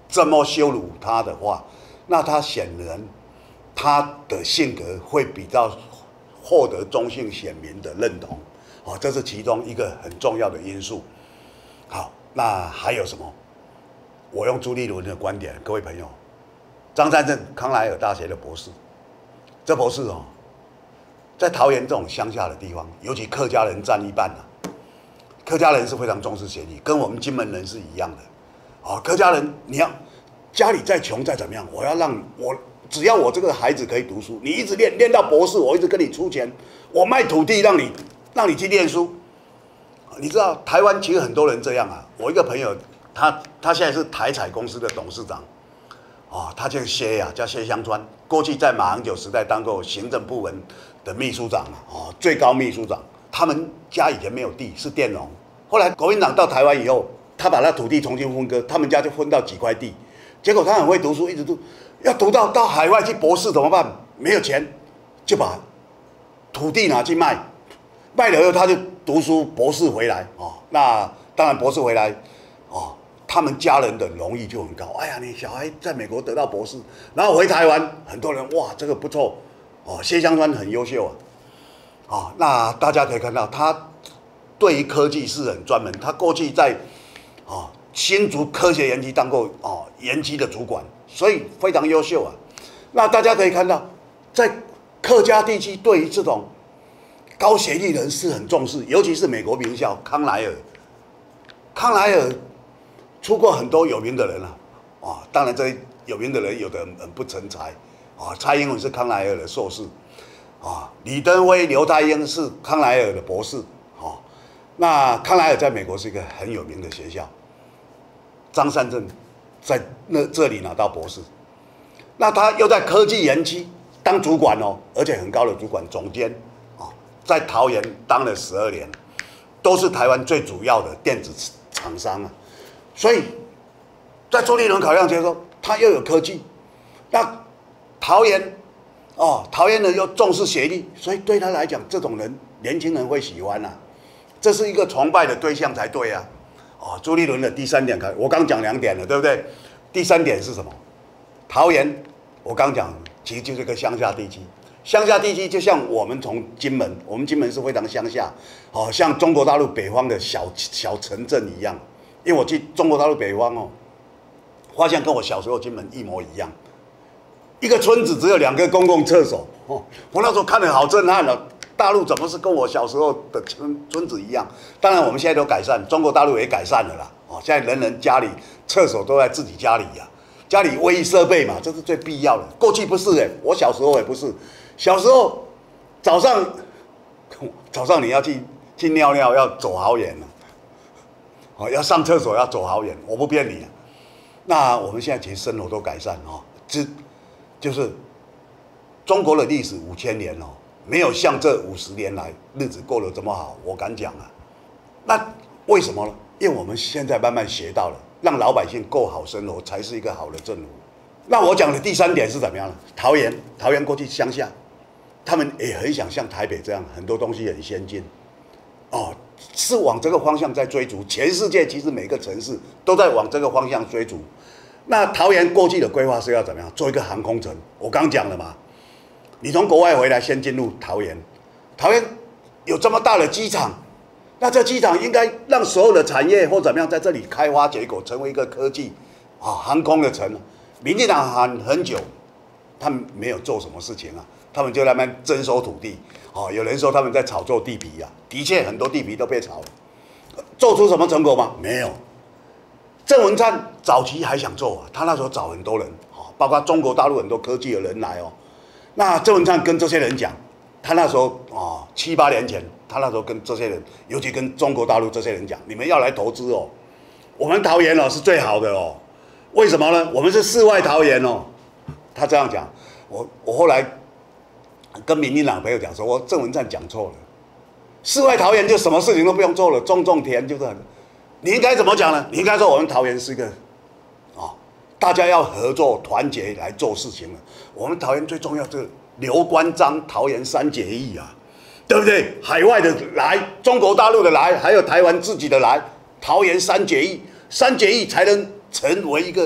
这么羞辱他的话，那他显然他的性格会比较获得中性选民的认同，这是其中一个很重要的因素。好，那还有什么？我用朱立伦的观点，各位朋友，张善政康奈尔大学的博士，这博士在桃园这种乡下的地方，尤其客家人占一半客家人是非常重视学历，跟我们金门人是一样的。客家人你要家里再穷再怎么样，我要让我只要我这个孩子可以读书，你一直练到博士，我一直跟你出钱，我卖土地让你去念书。你知道台湾其实很多人这样我一个朋友，他现在是台彩公司的董事长，他叫谢香川，过去在马英九时代当过行政部门的秘书长最高秘书长。他们家以前没有地，是佃农，后来国民党到台湾以后，他把那土地重新分割，他们家就分到几块地，结果他很会读书，一直读，要读到海外去博士怎么办？没有钱，就把土地拿去卖，卖了以后他就读书博士回来那当然博士回来他们家人的荣誉就很高。哎呀，你小孩在美国得到博士，然后回台湾，很多人哇，这个不错谢香川很优秀那大家可以看到，他对于科技是很专门。他过去在新竹科学园区当过园区的主管，所以非常优秀那大家可以看到，在客家地区对于这种高学历人是很重视，尤其是美国名校康奈尔。康奈尔出过很多有名的人当然这有名的人有的很不成才蔡英文是康奈尔的硕士李登辉、刘太英是康奈尔的博士那康奈尔在美国是一个很有名的学校。张善政在这里拿到博士，那他又在科技园区当主管而且很高的主管总监在桃园当了12年，都是台湾最主要的电子厂商所以在朱立伦考量结说，他又有科技，那桃园人又重视学历，所以对他来讲，这种人年轻人会喜欢这是一个崇拜的对象才对朱立伦的第3点，我刚讲2点了，对不对？第3点是什么？桃园，我刚讲，其实就是一个乡下地区。乡下地区就像我们从金门，我们金门是非常乡下，像中国大陆北方的小城镇一样。因为我去中国大陆北方发现跟我小时候金门一模一样，一个村子只有2个公共厕所我那时候看得好震撼了。大陆怎么是跟我小时候的村子一样？当然我们现在都改善，中国大陆也改善了啦现在人家里厕所都在自己家里家里卫浴设备嘛，这是最必要的。过去不是我小时候也不是，小时候早上你要去尿尿要走好远要上厕所要走好远，我不骗你那我们现在其实生活都改善就是中国的历史5000年没有像这50年来日子过得这么好，我敢讲那为什么呢？因为我们现在慢慢学到了，让老百姓过好生活才是一个好的政府。那我讲的第3点是怎么样呢？桃园过去乡下，他们也很想像台北这样，很多东西很先进是往这个方向在追逐。全世界其实每个城市都在往这个方向追逐。那桃园过去的规划是要怎么样？做一个航空城，我刚讲了嘛。你从国外回来，先进入桃园，桃园有这么大的机场，那这机场应该让所有的产业或怎么样在这里开花结果，成为一个科技航空的城。民进党喊很久，他们没有做什么事情他们就在那边征收土地有人说他们在炒作地皮的确很多地皮都被炒了，做出什么成果吗？没有。郑文灿早期还想做他那时候找很多人包括中国大陆很多科技的人来那郑文灿跟这些人讲，他那时候7、8年前，他那时候跟这些人，尤其跟中国大陆这些人讲，你们要来投资我们桃园是最好的为什么呢？我们是世外桃源他这样讲，我后来跟民进党朋友讲说，郑文灿讲错了，世外桃源就什么事情都不用做了，种田就是很。你应该怎么讲呢？你应该说我们桃园是一个大家要合作团结来做事情了。我们桃园最重要就是刘关张桃园3结义对不对？海外的来，中国大陆的来，还有台湾自己的来，桃园3结义，3结义才能成为一个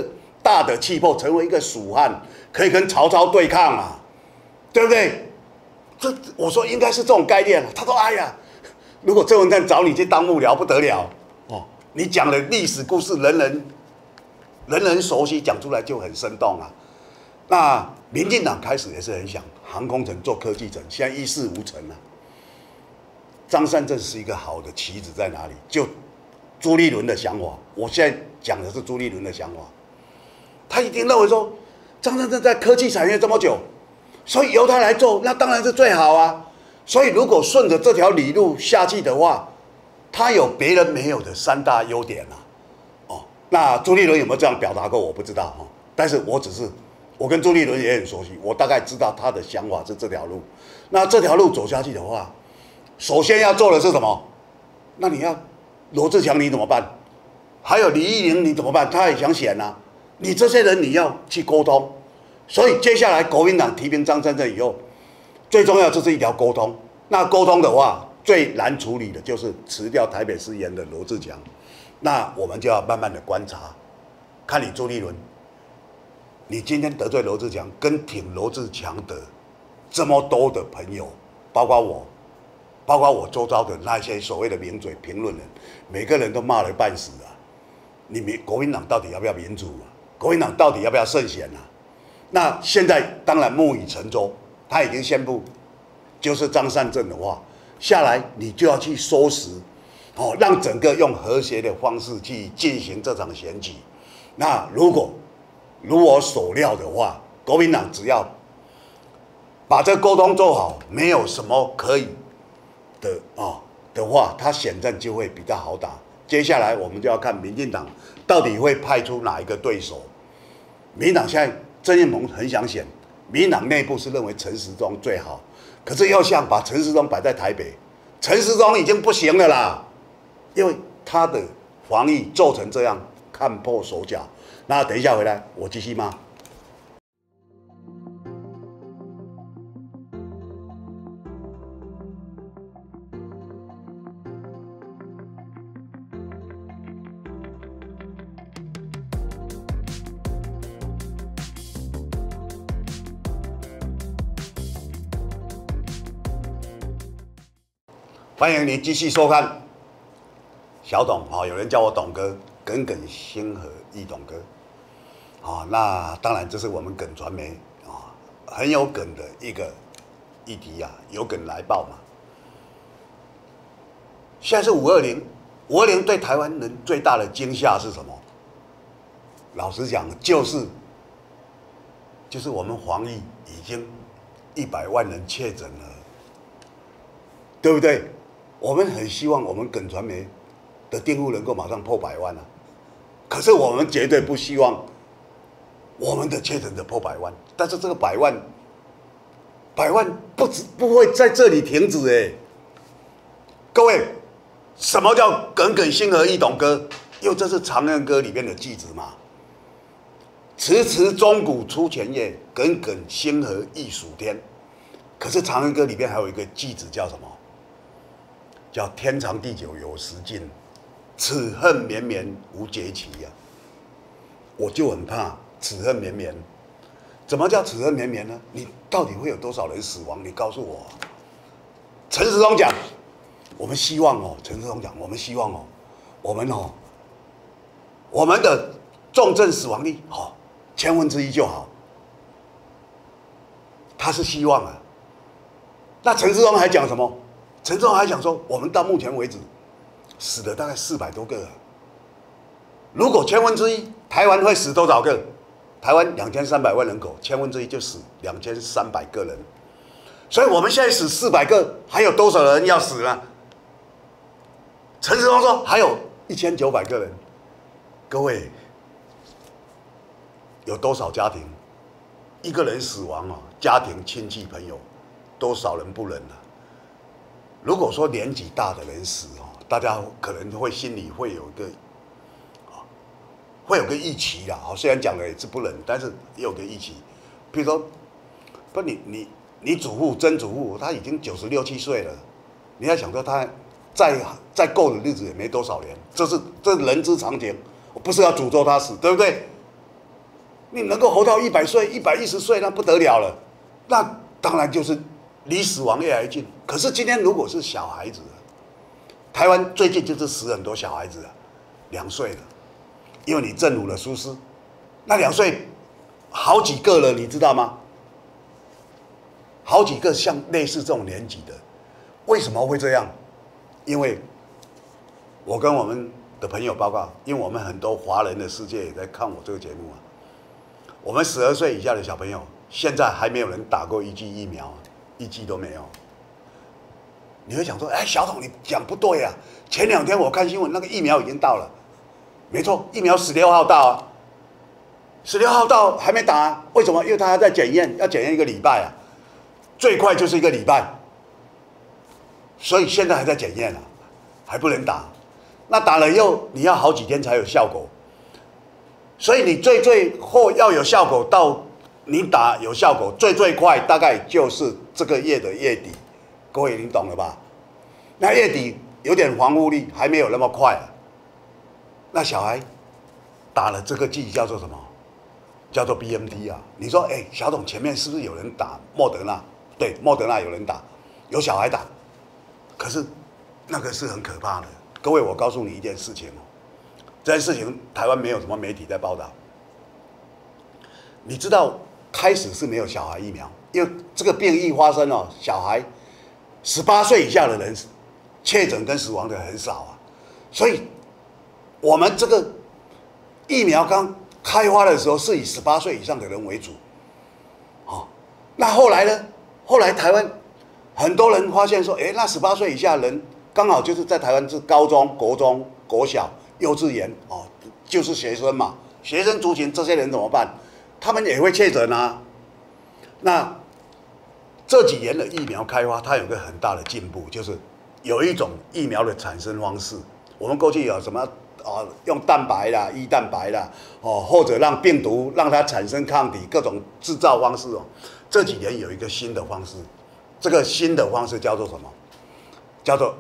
大的气魄，成为一个蜀汉，可以跟曹操对抗啊，对不对？我说应该是这种概念。他说：“哎呀，如果郑文灿找你去当幕僚，不得了哦！你讲的历史故事，人人熟悉，讲出来就很生动啊。”那民进党开始也是很想航空城做科技城，现在一事无成啊。张善政是一个好的棋子在哪里？就朱立伦的想法，我现在讲的是朱立伦的想法，他一定认为说张善政在科技产业这么久。所以由他来做，那当然是最好啊。所以如果顺着这条理路下去的话，他有别人没有的3大优点啊。哦，那朱立伦有没有这样表达过？我不知道哈。但是我跟朱立伦也很熟悉，我大概知道他的想法是这条路。那这条路走下去的话，首先要做的是什么？那你要罗智强你怎么办？还有李义玲你怎么办？他也想选啊。你这些人你要去沟通。所以接下来国民党提名张善政以后，最重要就是一条沟通。那沟通的话，最难处理的就是辞掉台北市议员的罗智强。那我们就要慢慢的观察，看你朱立伦，你今天得罪罗智强，跟挺罗智强的这么多的朋友，包括我周遭的那些所谓的名嘴评论人，每个人都骂了半死啊！国民党到底要不要民主啊？国民党到底要不要胜选啊？那现在当然木已成舟，他已经宣布，就是张善政的话下来，你就要去收拾，哦，让整个用和谐的方式去进行这场选举。那如我所料的话，国民党只要把这沟通做好，没有什么可以的话，他选战就会比较好打。接下来我们就要看民进党到底会派出哪一个对手。民进党现在郑运鹏很想选，民进党内部是认为陈时中最好，可是要想把陈时中摆在台北，陈时中已经不行了啦，因为他的防疫做成这样，看破手脚。那等一下回来我继续骂。欢迎你继续收看小董啊，有人叫我董哥，耿耿星河易董哥啊。那当然这是我们耿传媒啊很有梗的一个议题啊，有梗来报嘛。现在是520对台湾人最大的惊吓是什么？老实讲，就是我们防疫已经100万人确诊了，对不对？我们很希望我们耿传媒的订户能够马上破100万啊，可是我们绝对不希望我们的确诊者破100万。但是这个100万不会在这里停止哎。各位，什么叫耿耿星河易董哥？因为这是《长恨歌》里面的句子嘛。迟迟钟鼓出前夜，耿耿星河易属天。可是《长恨歌》里面还有一个句子叫什么？叫天长地久有时尽，此恨绵绵无绝期呀。我就很怕此恨绵绵。怎么叫此恨绵绵呢？你到底会有多少人死亡？你告诉我。陈时中讲，我们希望哦，陈时中讲，我们希望哦，我们的重症死亡率1/1000就好。他是希望啊。那陈时中还讲什么？陈时中还讲说，我们到目前为止死了大概400多个。如果1/1000，台湾会死多少个？台湾2300万人口，1/1000就死2300个人。所以我们现在死400个，还有多少人要死呢？陈时中说还有1900个人。各位，有多少家庭一个人死亡啊？家庭、亲戚、朋友，多少人不忍啊？如果说年纪大的人死大家可能会心里会有预期啦。虽然讲的也是不忍，但是也有个预期。比如说，你祖父、曾祖父，他已经96、7岁了，你要想说他再过的日子也没多少年，这是人之常情，不是要诅咒他死，对不对？ 你能够活到100岁、110岁，那不得了了，那当然就是离死亡越来越近。可是今天如果是小孩子，台湾最近就是死很多小孩子啊，2岁了，因为你政府的疏失，那2岁好几个了，你知道吗？好几个像类似这种年纪的，为什么会这样？因为我跟我们的朋友报告，因为我们很多华人的世界也在看我这个节目啊。我们12岁以下的小朋友，现在还没有人打过1剂疫苗，1剂都没有。你会想说，哎，小董你讲不对啊！前2天我看新闻，那个疫苗已经到了，没错，疫苗16号到啊，16号到还没打啊？为什么？因为他还在检验，要检验1个礼拜啊，最快就是1个礼拜，所以现在还在检验啊，还不能打。那打了以后，你要好几天才有效果。所以你最后要有效果，到你打有效果，最快大概就是这个月的月底，各位你懂了吧？那月底有点防护力，还没有那么快啊。那小孩打了这个剂叫做什么？叫做 BNT 啊。你说，哎，小董前面是不是有人打莫德纳？对，莫德纳有人打，有小孩打，可是那个是很可怕的。各位，我告诉你一件事情哦。这件事情台湾没有什么媒体在报道。你知道开始是没有小孩疫苗，因为这个病一发生哦，小孩18岁以下的人确诊跟死亡的很少啊，所以我们这个疫苗刚开发的时候是以18岁以上的人为主，哦，那后来呢？后来台湾很多人发现说，哎，那18岁以下的人刚好就是在台湾是高中、国中、国小。幼稚园哦，就是学生嘛，学生族群这些人怎么办？他们也会确诊啊。那这几年的疫苗开发，它有个很大的进步，就是有一种疫苗的产生方式。我们过去有什么用蛋白啦、E蛋白啦，或者让病毒让它产生抗体，各种制造方式哦。这几年有一个新的方式，这个新的方式叫做什么？叫做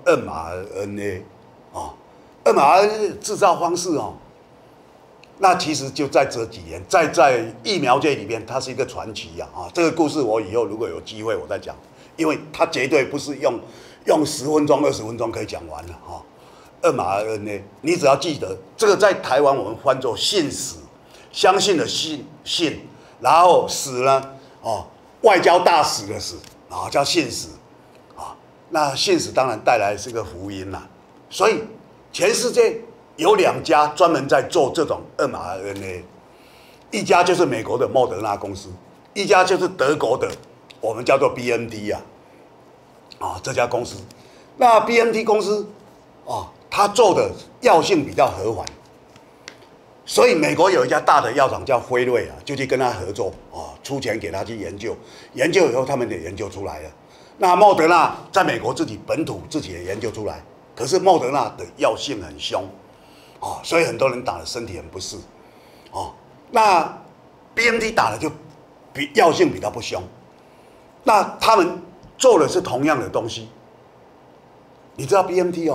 mRNA 啊。mRNA 制造方式哦，那其实就在这几年，在疫苗界里面，它是一个传奇呀啊！这个故事我以后如果有机会我再讲，因为它绝对不是用10分钟、20分钟可以讲完了哈。mRNA 你只要记得，这个在台湾我们翻作信使，相信的信，然后使呢外交大使的使啊，叫信使啊。那信使当然带来是个福音啦，所以。全世界有2家专门在做这种 mRNA， 一家就是美国的莫德纳公司，一家就是德国的，我们叫做 BNT 啊，这家公司。那 BNT 公司它做的药性比较和缓，所以美国有一家大的药厂叫辉瑞啊，就去跟他合作出钱给他去研究，研究以后他们也研究出来了。那莫德纳在美国自己本土自己也研究出来。可是莫德纳的药性很凶，所以很多人打了身体很不适，那 BNT 打了就药性比较不凶，那他们做的是同样的东西，你知道 BNT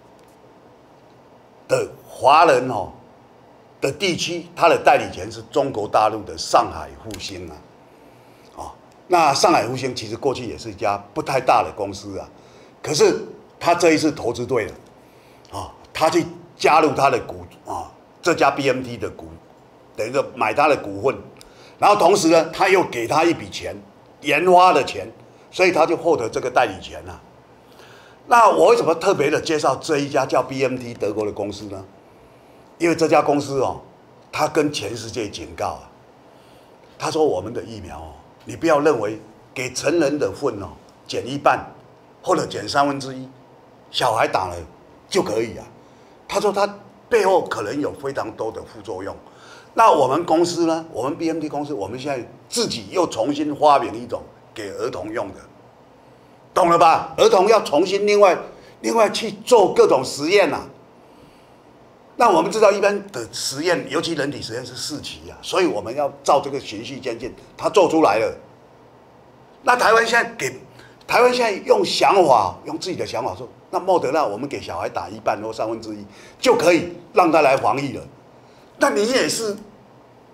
的华人的地区，它的代理权是中国大陆的上海复兴啊，那上海复兴其实过去也是一家不太大的公司啊，可是。他这一次投资对了，他去加入他的这家 BNT 的股，等于说买他的股份，然后同时呢，他又给他一笔钱，研发的钱，所以他就获得这个代理权了。那我为什么特别的介绍这一家叫 BNT 德国的公司呢？因为这家公司他跟全世界警告啊，他说我们的疫苗你不要认为给成人的份减1半或者减1/3。小孩打了就可以啊，他说他背后可能有非常多的副作用。那我们公司呢？我们 BNT 公司，我们现在自己又重新发明一种给儿童用的，懂了吧？儿童要重新另外去做各种实验啊。那我们知道一般的实验，尤其人体实验是4期啊，所以我们要照这个循序渐进，他做出来了。那台湾现在用自己的想法说，那莫德纳我们给小孩打1半或1/3就可以让他来防疫了。那你也是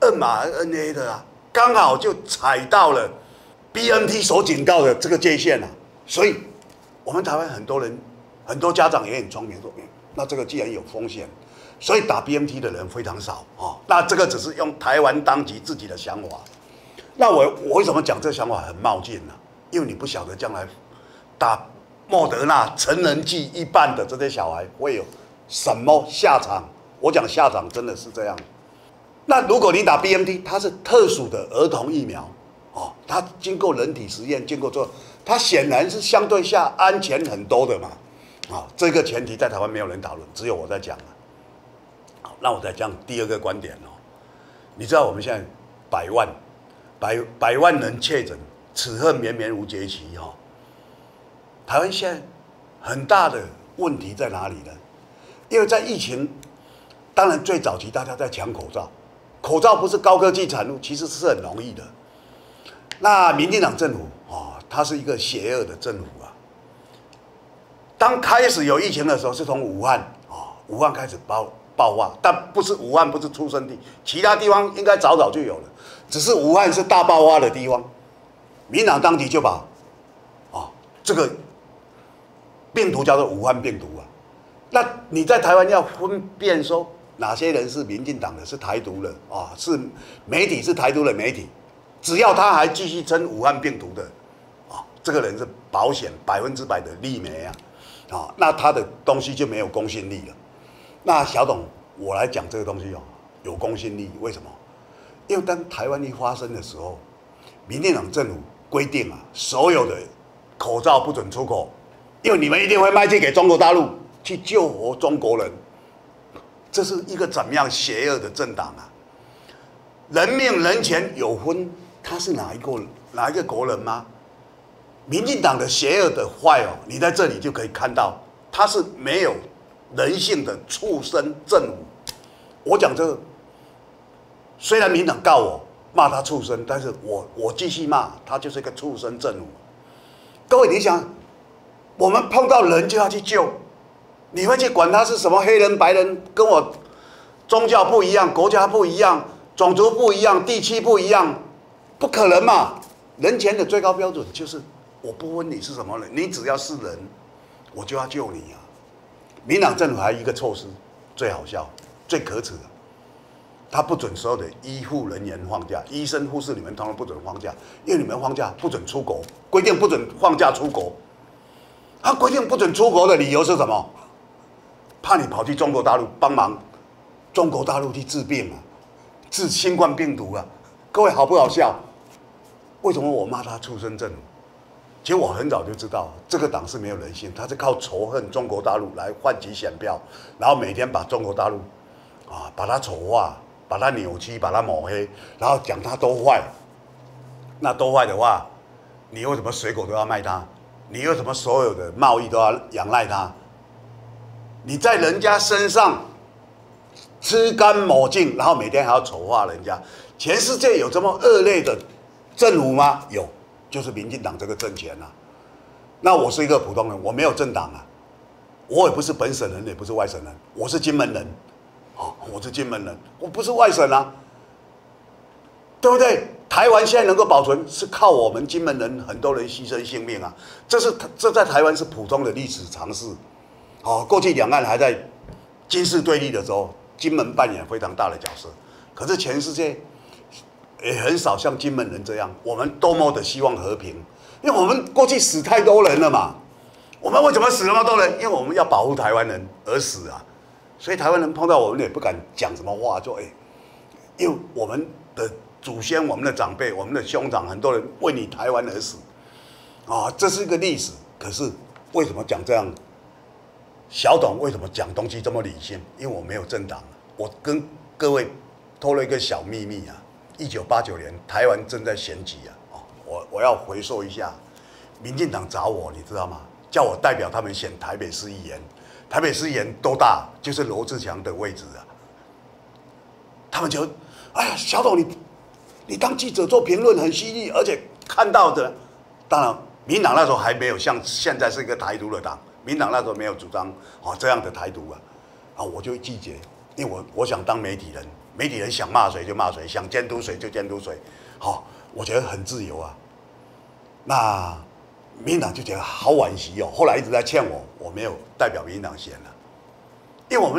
mRNA 的啊，刚好就踩到了 BNT 所警告的这个界限啊，所以我们台湾很多人、很多家长也很聪明，说，那这个既然有风险，所以打 BNT 的人非常少啊。那这个只是用台湾当局自己的想法。那我为什么讲这个想法很冒进呢？因为你不晓得将来打莫德纳成人剂一半的这些小孩会有什么下场。我讲下场真的是这样。那如果你打 BNT， 它是特殊的儿童疫苗，哦，它经过人体实验，经过做，它显然是相对下安全很多的嘛。啊，这个前提在台湾没有人讨论，只有我在讲啊。好，那我再讲第二个观点哦。你知道我们现在百万人确诊，此恨绵绵无绝期哈。台湾现在很大的问题在哪里呢？因为在疫情，当然最早期大家在抢口罩，口罩不是高科技产物，其实是很容易的。那民进党政府啊，它是一个邪恶的政府啊。当开始有疫情的时候，是从武汉啊，武汉开始爆发，但不是武汉不是出生地，其他地方应该早就有了，只是武汉是大爆发的地方，民党当局就把这个病毒叫做武汉病毒啊。那你在台湾要分辨说哪些人是民进党的，是台独的啊，是媒体是台独的媒体，只要他还继续称武汉病毒的啊，这个人是保险100%的利媒啊。那他的东西就没有公信力了。那小董，我来讲这个东西有公信力，为什么？因为当台湾一发生的时候，民进党政府规定啊，所有的口罩不准出口，因为你们一定会卖去给中国大陆去救活中国人。这是一个怎么样邪恶的政党啊？人命人权有分，他是哪一个国人吗？民进党的邪恶的坏你在这里就可以看到，他是没有人性的畜生政府。我讲这个，虽然民党告我骂他畜生，但是我继续骂他就是一个畜生政府。各位，你想，我们碰到人就要去救，你会去管他是什么黑人白人，跟我宗教不一样，国家不一样，种族不一样，地区不一样，不可能嘛！人权的最高标准就是我不问你是什么人，你只要是人，我就要救你啊！民党政府还有一个措施最好笑、最可耻的，他不准所有的医护人员放假，医生、护士你们通通不准放假，因为你们放假不准出国，规定不准放假出国。他规定不准出国的理由是什么？怕你跑去中国大陆帮忙，中国大陆去治病啊，治新冠病毒啊！各位好不好笑？为什么我骂他畜生政府？其实我很早就知道，这个党是没有人性，他是靠仇恨中国大陆来换取选票，然后每天把中国大陆把它丑化，把它扭曲，把它抹黑，然后讲它多坏。那多坏的话，你为什么水果都要卖它？你为什么所有的贸易都要仰赖它？你在人家身上吃干抹净，然后每天还要丑化人家。全世界有这么恶劣的政府吗？有。就是民进党这个政权啊，那我是一个普通人，我没有政党啊，我也不是本省人，也不是外省人，我是金门人，我是金门人，我不是外省啊，对不对？台湾现在能够保存，是靠我们金门人很多人牺牲性命啊，这在台湾是普通的历史常识。过去两岸还在军事对立的时候，金门扮演非常大的角色，可是全世界也很少像金门人这样，我们多么的希望和平，因为我们过去死太多人了嘛。我们为什么死那么多人？因为我们要保护台湾人而死啊。所以台湾人碰到我们也不敢讲什么话，就因为我们的祖先、我们的长辈、我们的兄长，很多人为你台湾而死，这是一个历史。可是为什么讲这样？小董为什么讲东西这么理性？因为我没有政党。我跟各位透露一个小秘密啊。1989年，台湾正在选举啊！我要回溯一下，民进党找我，你知道吗？叫我代表他们选台北市议员。台北市议员多大？就是罗志强的位置啊。他们就，哎呀，小董你当记者做评论很犀利，而且看到的，当然，民党那时候还没有像现在是一个台独的党，民党那时候没有主张这样的台独啊，我就拒绝，因为我想当媒体人。 媒体人想骂谁就骂谁，想监督谁就监督谁，好，我觉得很自由啊。那民进党就觉得好惋惜哦，后来一直在劝我没有代表民进党选了，因为我们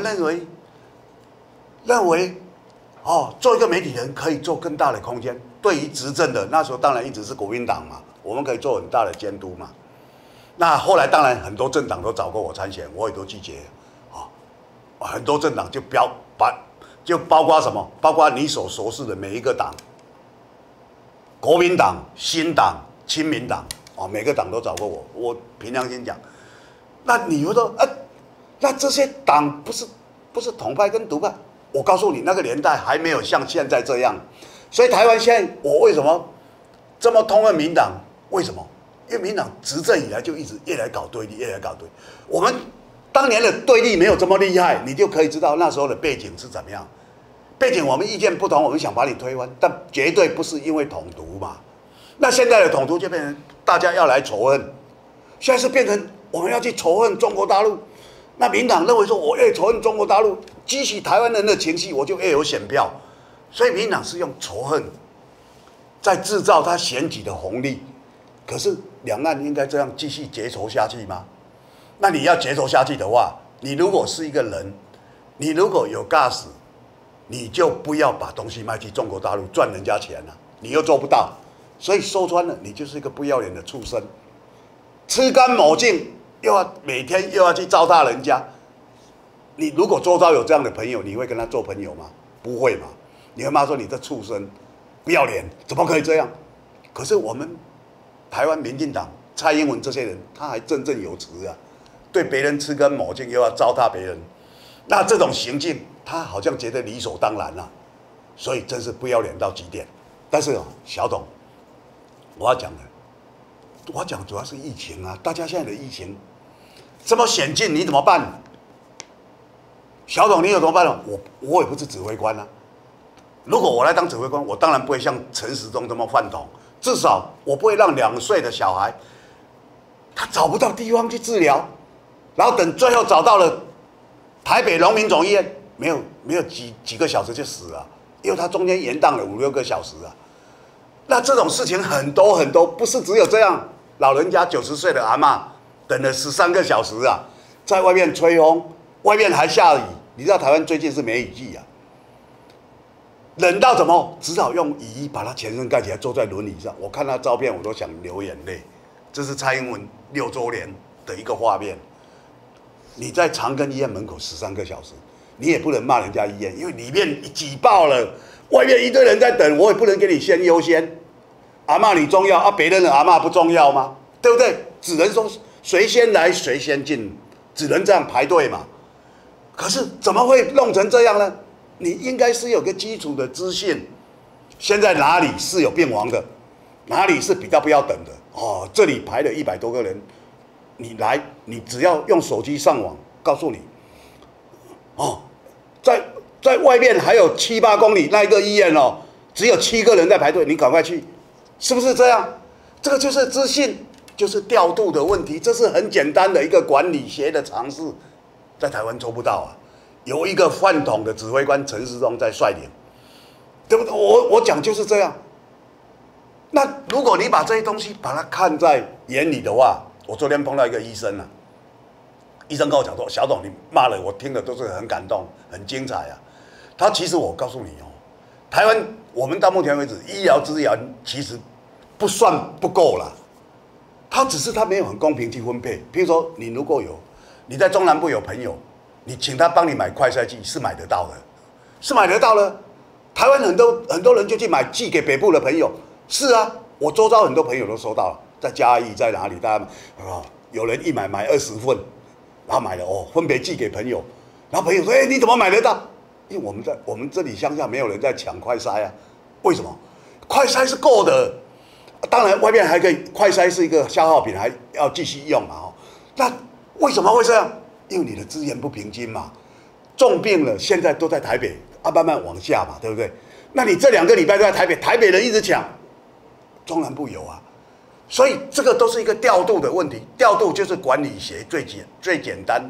认为哦，做一个媒体人可以做更大的空间，对于执政的那时候当然一直是国民党嘛，我们可以做很大的监督嘛。那后来当然很多政党都找过我参选，我也都拒绝啊。很多政党就包括什么？包括你所熟识的每一个党，国民党、新党、亲民党啊，每个党都找过我。我凭良心讲，那你会说，那这些党不是统派跟独派？我告诉你，那个年代还没有像现在这样，所以台湾现在我为什么这么痛恨民党？为什么？因为民党执政以来就一直越来搞对立，越来搞对立。我们当年的对立没有这么厉害，你就可以知道那时候的背景是怎么样。背景我们意见不同，我们想把你推翻，但绝对不是因为统独嘛。那现在的统独就变成大家要来仇恨，现在是变成我们要去仇恨中国大陆。那民党认为说，我越仇恨中国大陆，激起台湾人的情绪，我就越有选票。所以民党是用仇恨在制造他选举的红利。可是两岸应该这样继续结仇下去吗？那你要结仇下去的话，你如果是一个人，你如果有 gas， 你就不要把东西卖去中国大陆赚人家钱了，你又做不到，所以说穿了，你就是一个不要脸的畜生，吃干抹净，每天又要去糟蹋人家。你如果周遭有这样的朋友，你会跟他做朋友吗？不会嘛，你会骂说你这畜生，不要脸，怎么可以这样？可是我们台湾民进党蔡英文这些人，他还振振有词啊，对别人吃干抹净，又要糟蹋别人，那这种行径，他好像觉得理所当然了，所以真是不要脸到极点。但是小董，我要讲主要是疫情啊，大家现在的疫情这么险峻，你怎么办？小董，你有怎么办呢？我也不是指挥官啊，如果我来当指挥官，我当然不会像陈时中这么饭桶。至少我不会让2岁的小孩，他找不到地方去治疗，然后等最后找到了台北荣民总医院，没有几个小时就死了，因为他中间延宕了5、6个小时啊。那这种事情很多很多，不是只有这样。老人家90岁的阿嬷等了13个小时啊，在外面吹风，外面还下雨。你知道台湾最近是梅雨季啊。冷到怎么？只好用雨衣把他全身盖起来，坐在轮椅上。我看他照片，我都想流眼泪。这是蔡英文6周年的一个画面。你在长庚医院门口13个小时，你也不能骂人家医院，因为里面挤爆了，外面一堆人在等，我也不能给你先优先。阿嬷你重要啊，别人的阿嬷不重要吗？对不对？只能说谁先来谁先进，只能这样排队嘛。可是怎么会弄成这样呢？你应该是有个基础的资讯，现在哪里是有病亡的，哪里是比较不要等的哦？这里排了100多个人，你来，你只要用手机上网，告诉你，哦，在外面还有7、8公里那一个医院哦，只有7个人在排队，你赶快去，是不是这样？这个就是资讯，就是调度的问题，这是很简单的一个管理学的常识，在台湾做不到啊。有一个饭桶的指挥官陈时中在率领，对不对？我讲就是这样。那如果你把这些东西把它看在眼里的话，我昨天碰到一个医生啊，医生跟我讲说：“小董，你骂了我听了都是很感动，很精彩啊。”他其实我告诉你哦，台湾我们到目前为止医疗资源其实不算不够啦，它只是它没有很公平去分配。譬如说，你如果你在中南部有朋友。你请他帮你买快筛剂是买得到的，是买得到的。台湾很多人就去买寄给北部的朋友，是啊，我周遭很多朋友都收到了，在嘉义在哪里，大家有人一买20份，然后买了分别寄给朋友，然后朋友说：“你怎么买得到？”因为我们这里乡下没有人在抢快筛啊，为什么？快筛是够的，当然外面还可以，快筛是一个消耗品，还要继续用嘛。那为什么会这样？因为你的资源不平均嘛，重病了现在都在台北，慢慢往下嘛，对不对？那你这2个礼拜都在台北，台北人一直抢，中南部有啊，所以这个都是一个调度的问题。调度就是管理学最简单、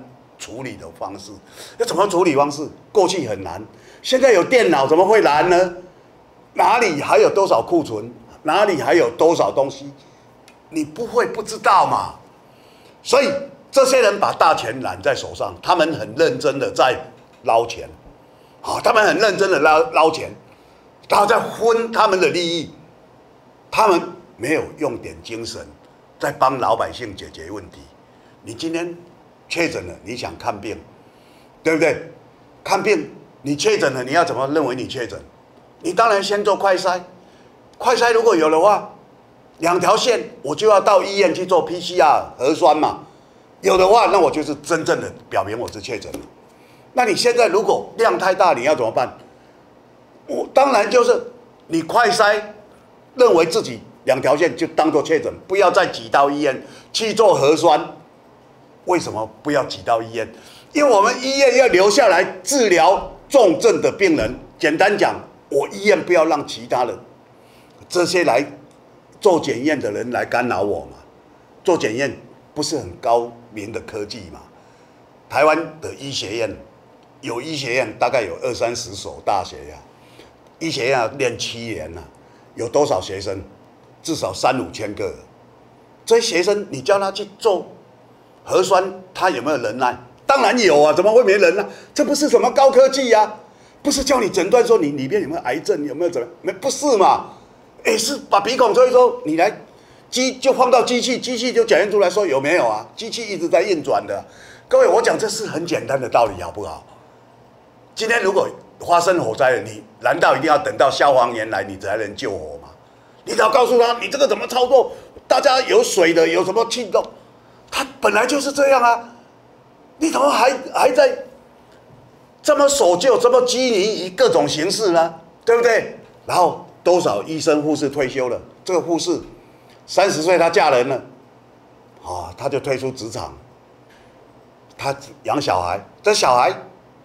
处理的方式。要怎么处理方式？过去很难，现在有电脑，怎么会难呢？哪里还有多少库存？哪里还有多少东西？你不会不知道嘛？所以这些人把大钱揽在手上，他们很认真的在捞钱，他们很认真的捞钱，然后在分他们的利益，他们没有用点精神在帮老百姓解决问题。你今天确诊了，你想看病，对不对？看病你确诊了，你要怎么认为你确诊？你当然先做快筛，快筛如果有的话，2条线我就要到医院去做 PCR 核酸嘛。有的话，那我就是真正的表明我是确诊了。那你现在如果量太大，你要怎么办？我当然就是你快筛，认为自己2条线就当做确诊，不要再挤到医院去做核酸。为什么不要挤到医院？因为我们医院要留下来治疗重症的病人。简单讲，我医院不要让其他人这些来做检验的人来干扰我嘛。做检验不是很高明的科技嘛？台湾的医学院有医学院大概有20-30所大学呀，医学院要练7年呐，有多少学生？至少3-5千个。这些学生你叫他去做核酸，他有没有能耐？当然有啊，怎么会没人呢？这不是什么高科技呀，不是叫你诊断说你里面有没有癌症，有没有怎么样？不是嘛？是把鼻孔抽一抽，你来就放到机器，机器就检验出来说有没有啊？机器一直在运转的。各位，我讲这是很简单的道理，好不好？今天如果发生火灾了，你难道一定要等到消防员来你才能救火吗？你只要告诉他你这个怎么操作，大家有水的，有什么气动，它本来就是这样啊。你怎么还在这么守旧，这么拘泥于各种形式呢？对不对？然后多少医生护士退休了，这个护士30岁她嫁人了，她就退出职场，她养小孩，这小孩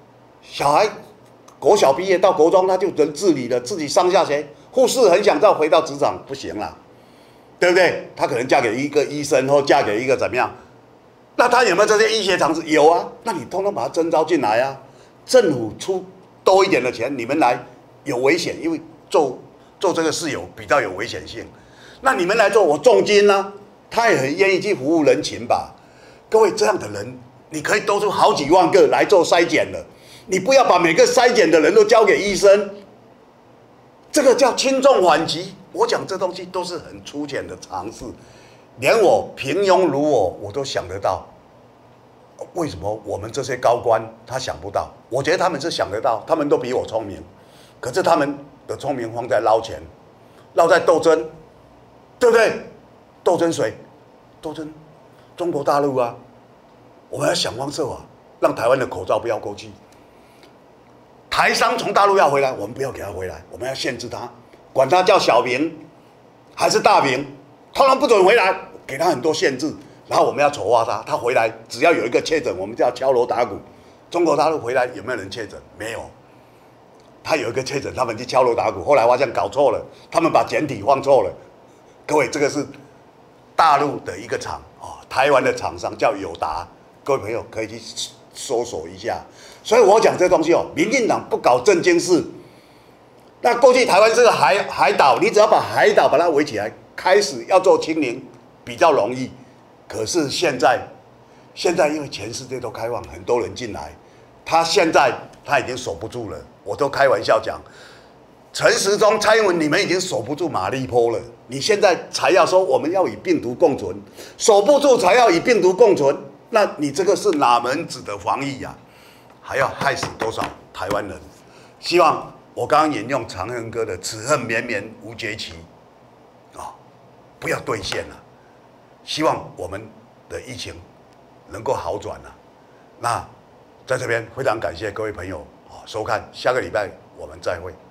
国小毕业到国中他就能自理了，自己上下学。护士很想再回到职场，不行了，对不对？她可能嫁给一个医生，或嫁给一个怎么样？那他有没有这些医学常识？有啊，那你通通把他征召进来啊！政府出多一点的钱，你们来有危险，因为做这个事比较有危险性。那你们来做，我重金啊，他也很愿意去服务人群吧？各位，这样的人，你可以多出好几万个来做筛检的，你不要把每个筛检的人都交给医生，这个叫轻重缓急。我讲这东西都是很粗浅的常识。连我平庸如我都想得到，为什么我们这些高官他想不到？我觉得他们是想得到，他们都比我聪明，可是他们的聪明放在捞钱，捞在斗争，对不对？斗争谁？斗争中国大陆啊！我们要想方设法让台湾的口罩不要过去。台商从大陆要回来，我们不要给他回来，我们要限制他，管他叫小明还是大明，通通不准回来。给他很多限制，然后我们要筹划他，他回来只要有一个确诊，我们就要敲锣打鼓。中国大陆回来有没有人确诊？没有，他有一个确诊，他们去敲锣打鼓，后来发现搞错了，他们把简体放错了。各位，这个是大陆的一个厂台湾的厂商叫友达，各位朋友可以去搜索一下。所以我讲这东西民进党不搞正经事，那过去台湾是个海岛，你只要把海岛把它围起来，开始要做清零。比较容易，可是现在因为全世界都开放，很多人进来，他已经守不住了。我都开玩笑讲，陈时中、蔡英文，你们已经守不住马立波了，你现在才要说我们要与病毒共存，守不住才要与病毒共存，那你这个是哪门子的防疫呀？还要害死多少台湾人？希望我刚刚引用长恨歌的“此恨绵绵无绝期”，不要兑现了。希望我们的疫情能够好转了。那在这边非常感谢各位朋友收看，下个礼拜我们再会。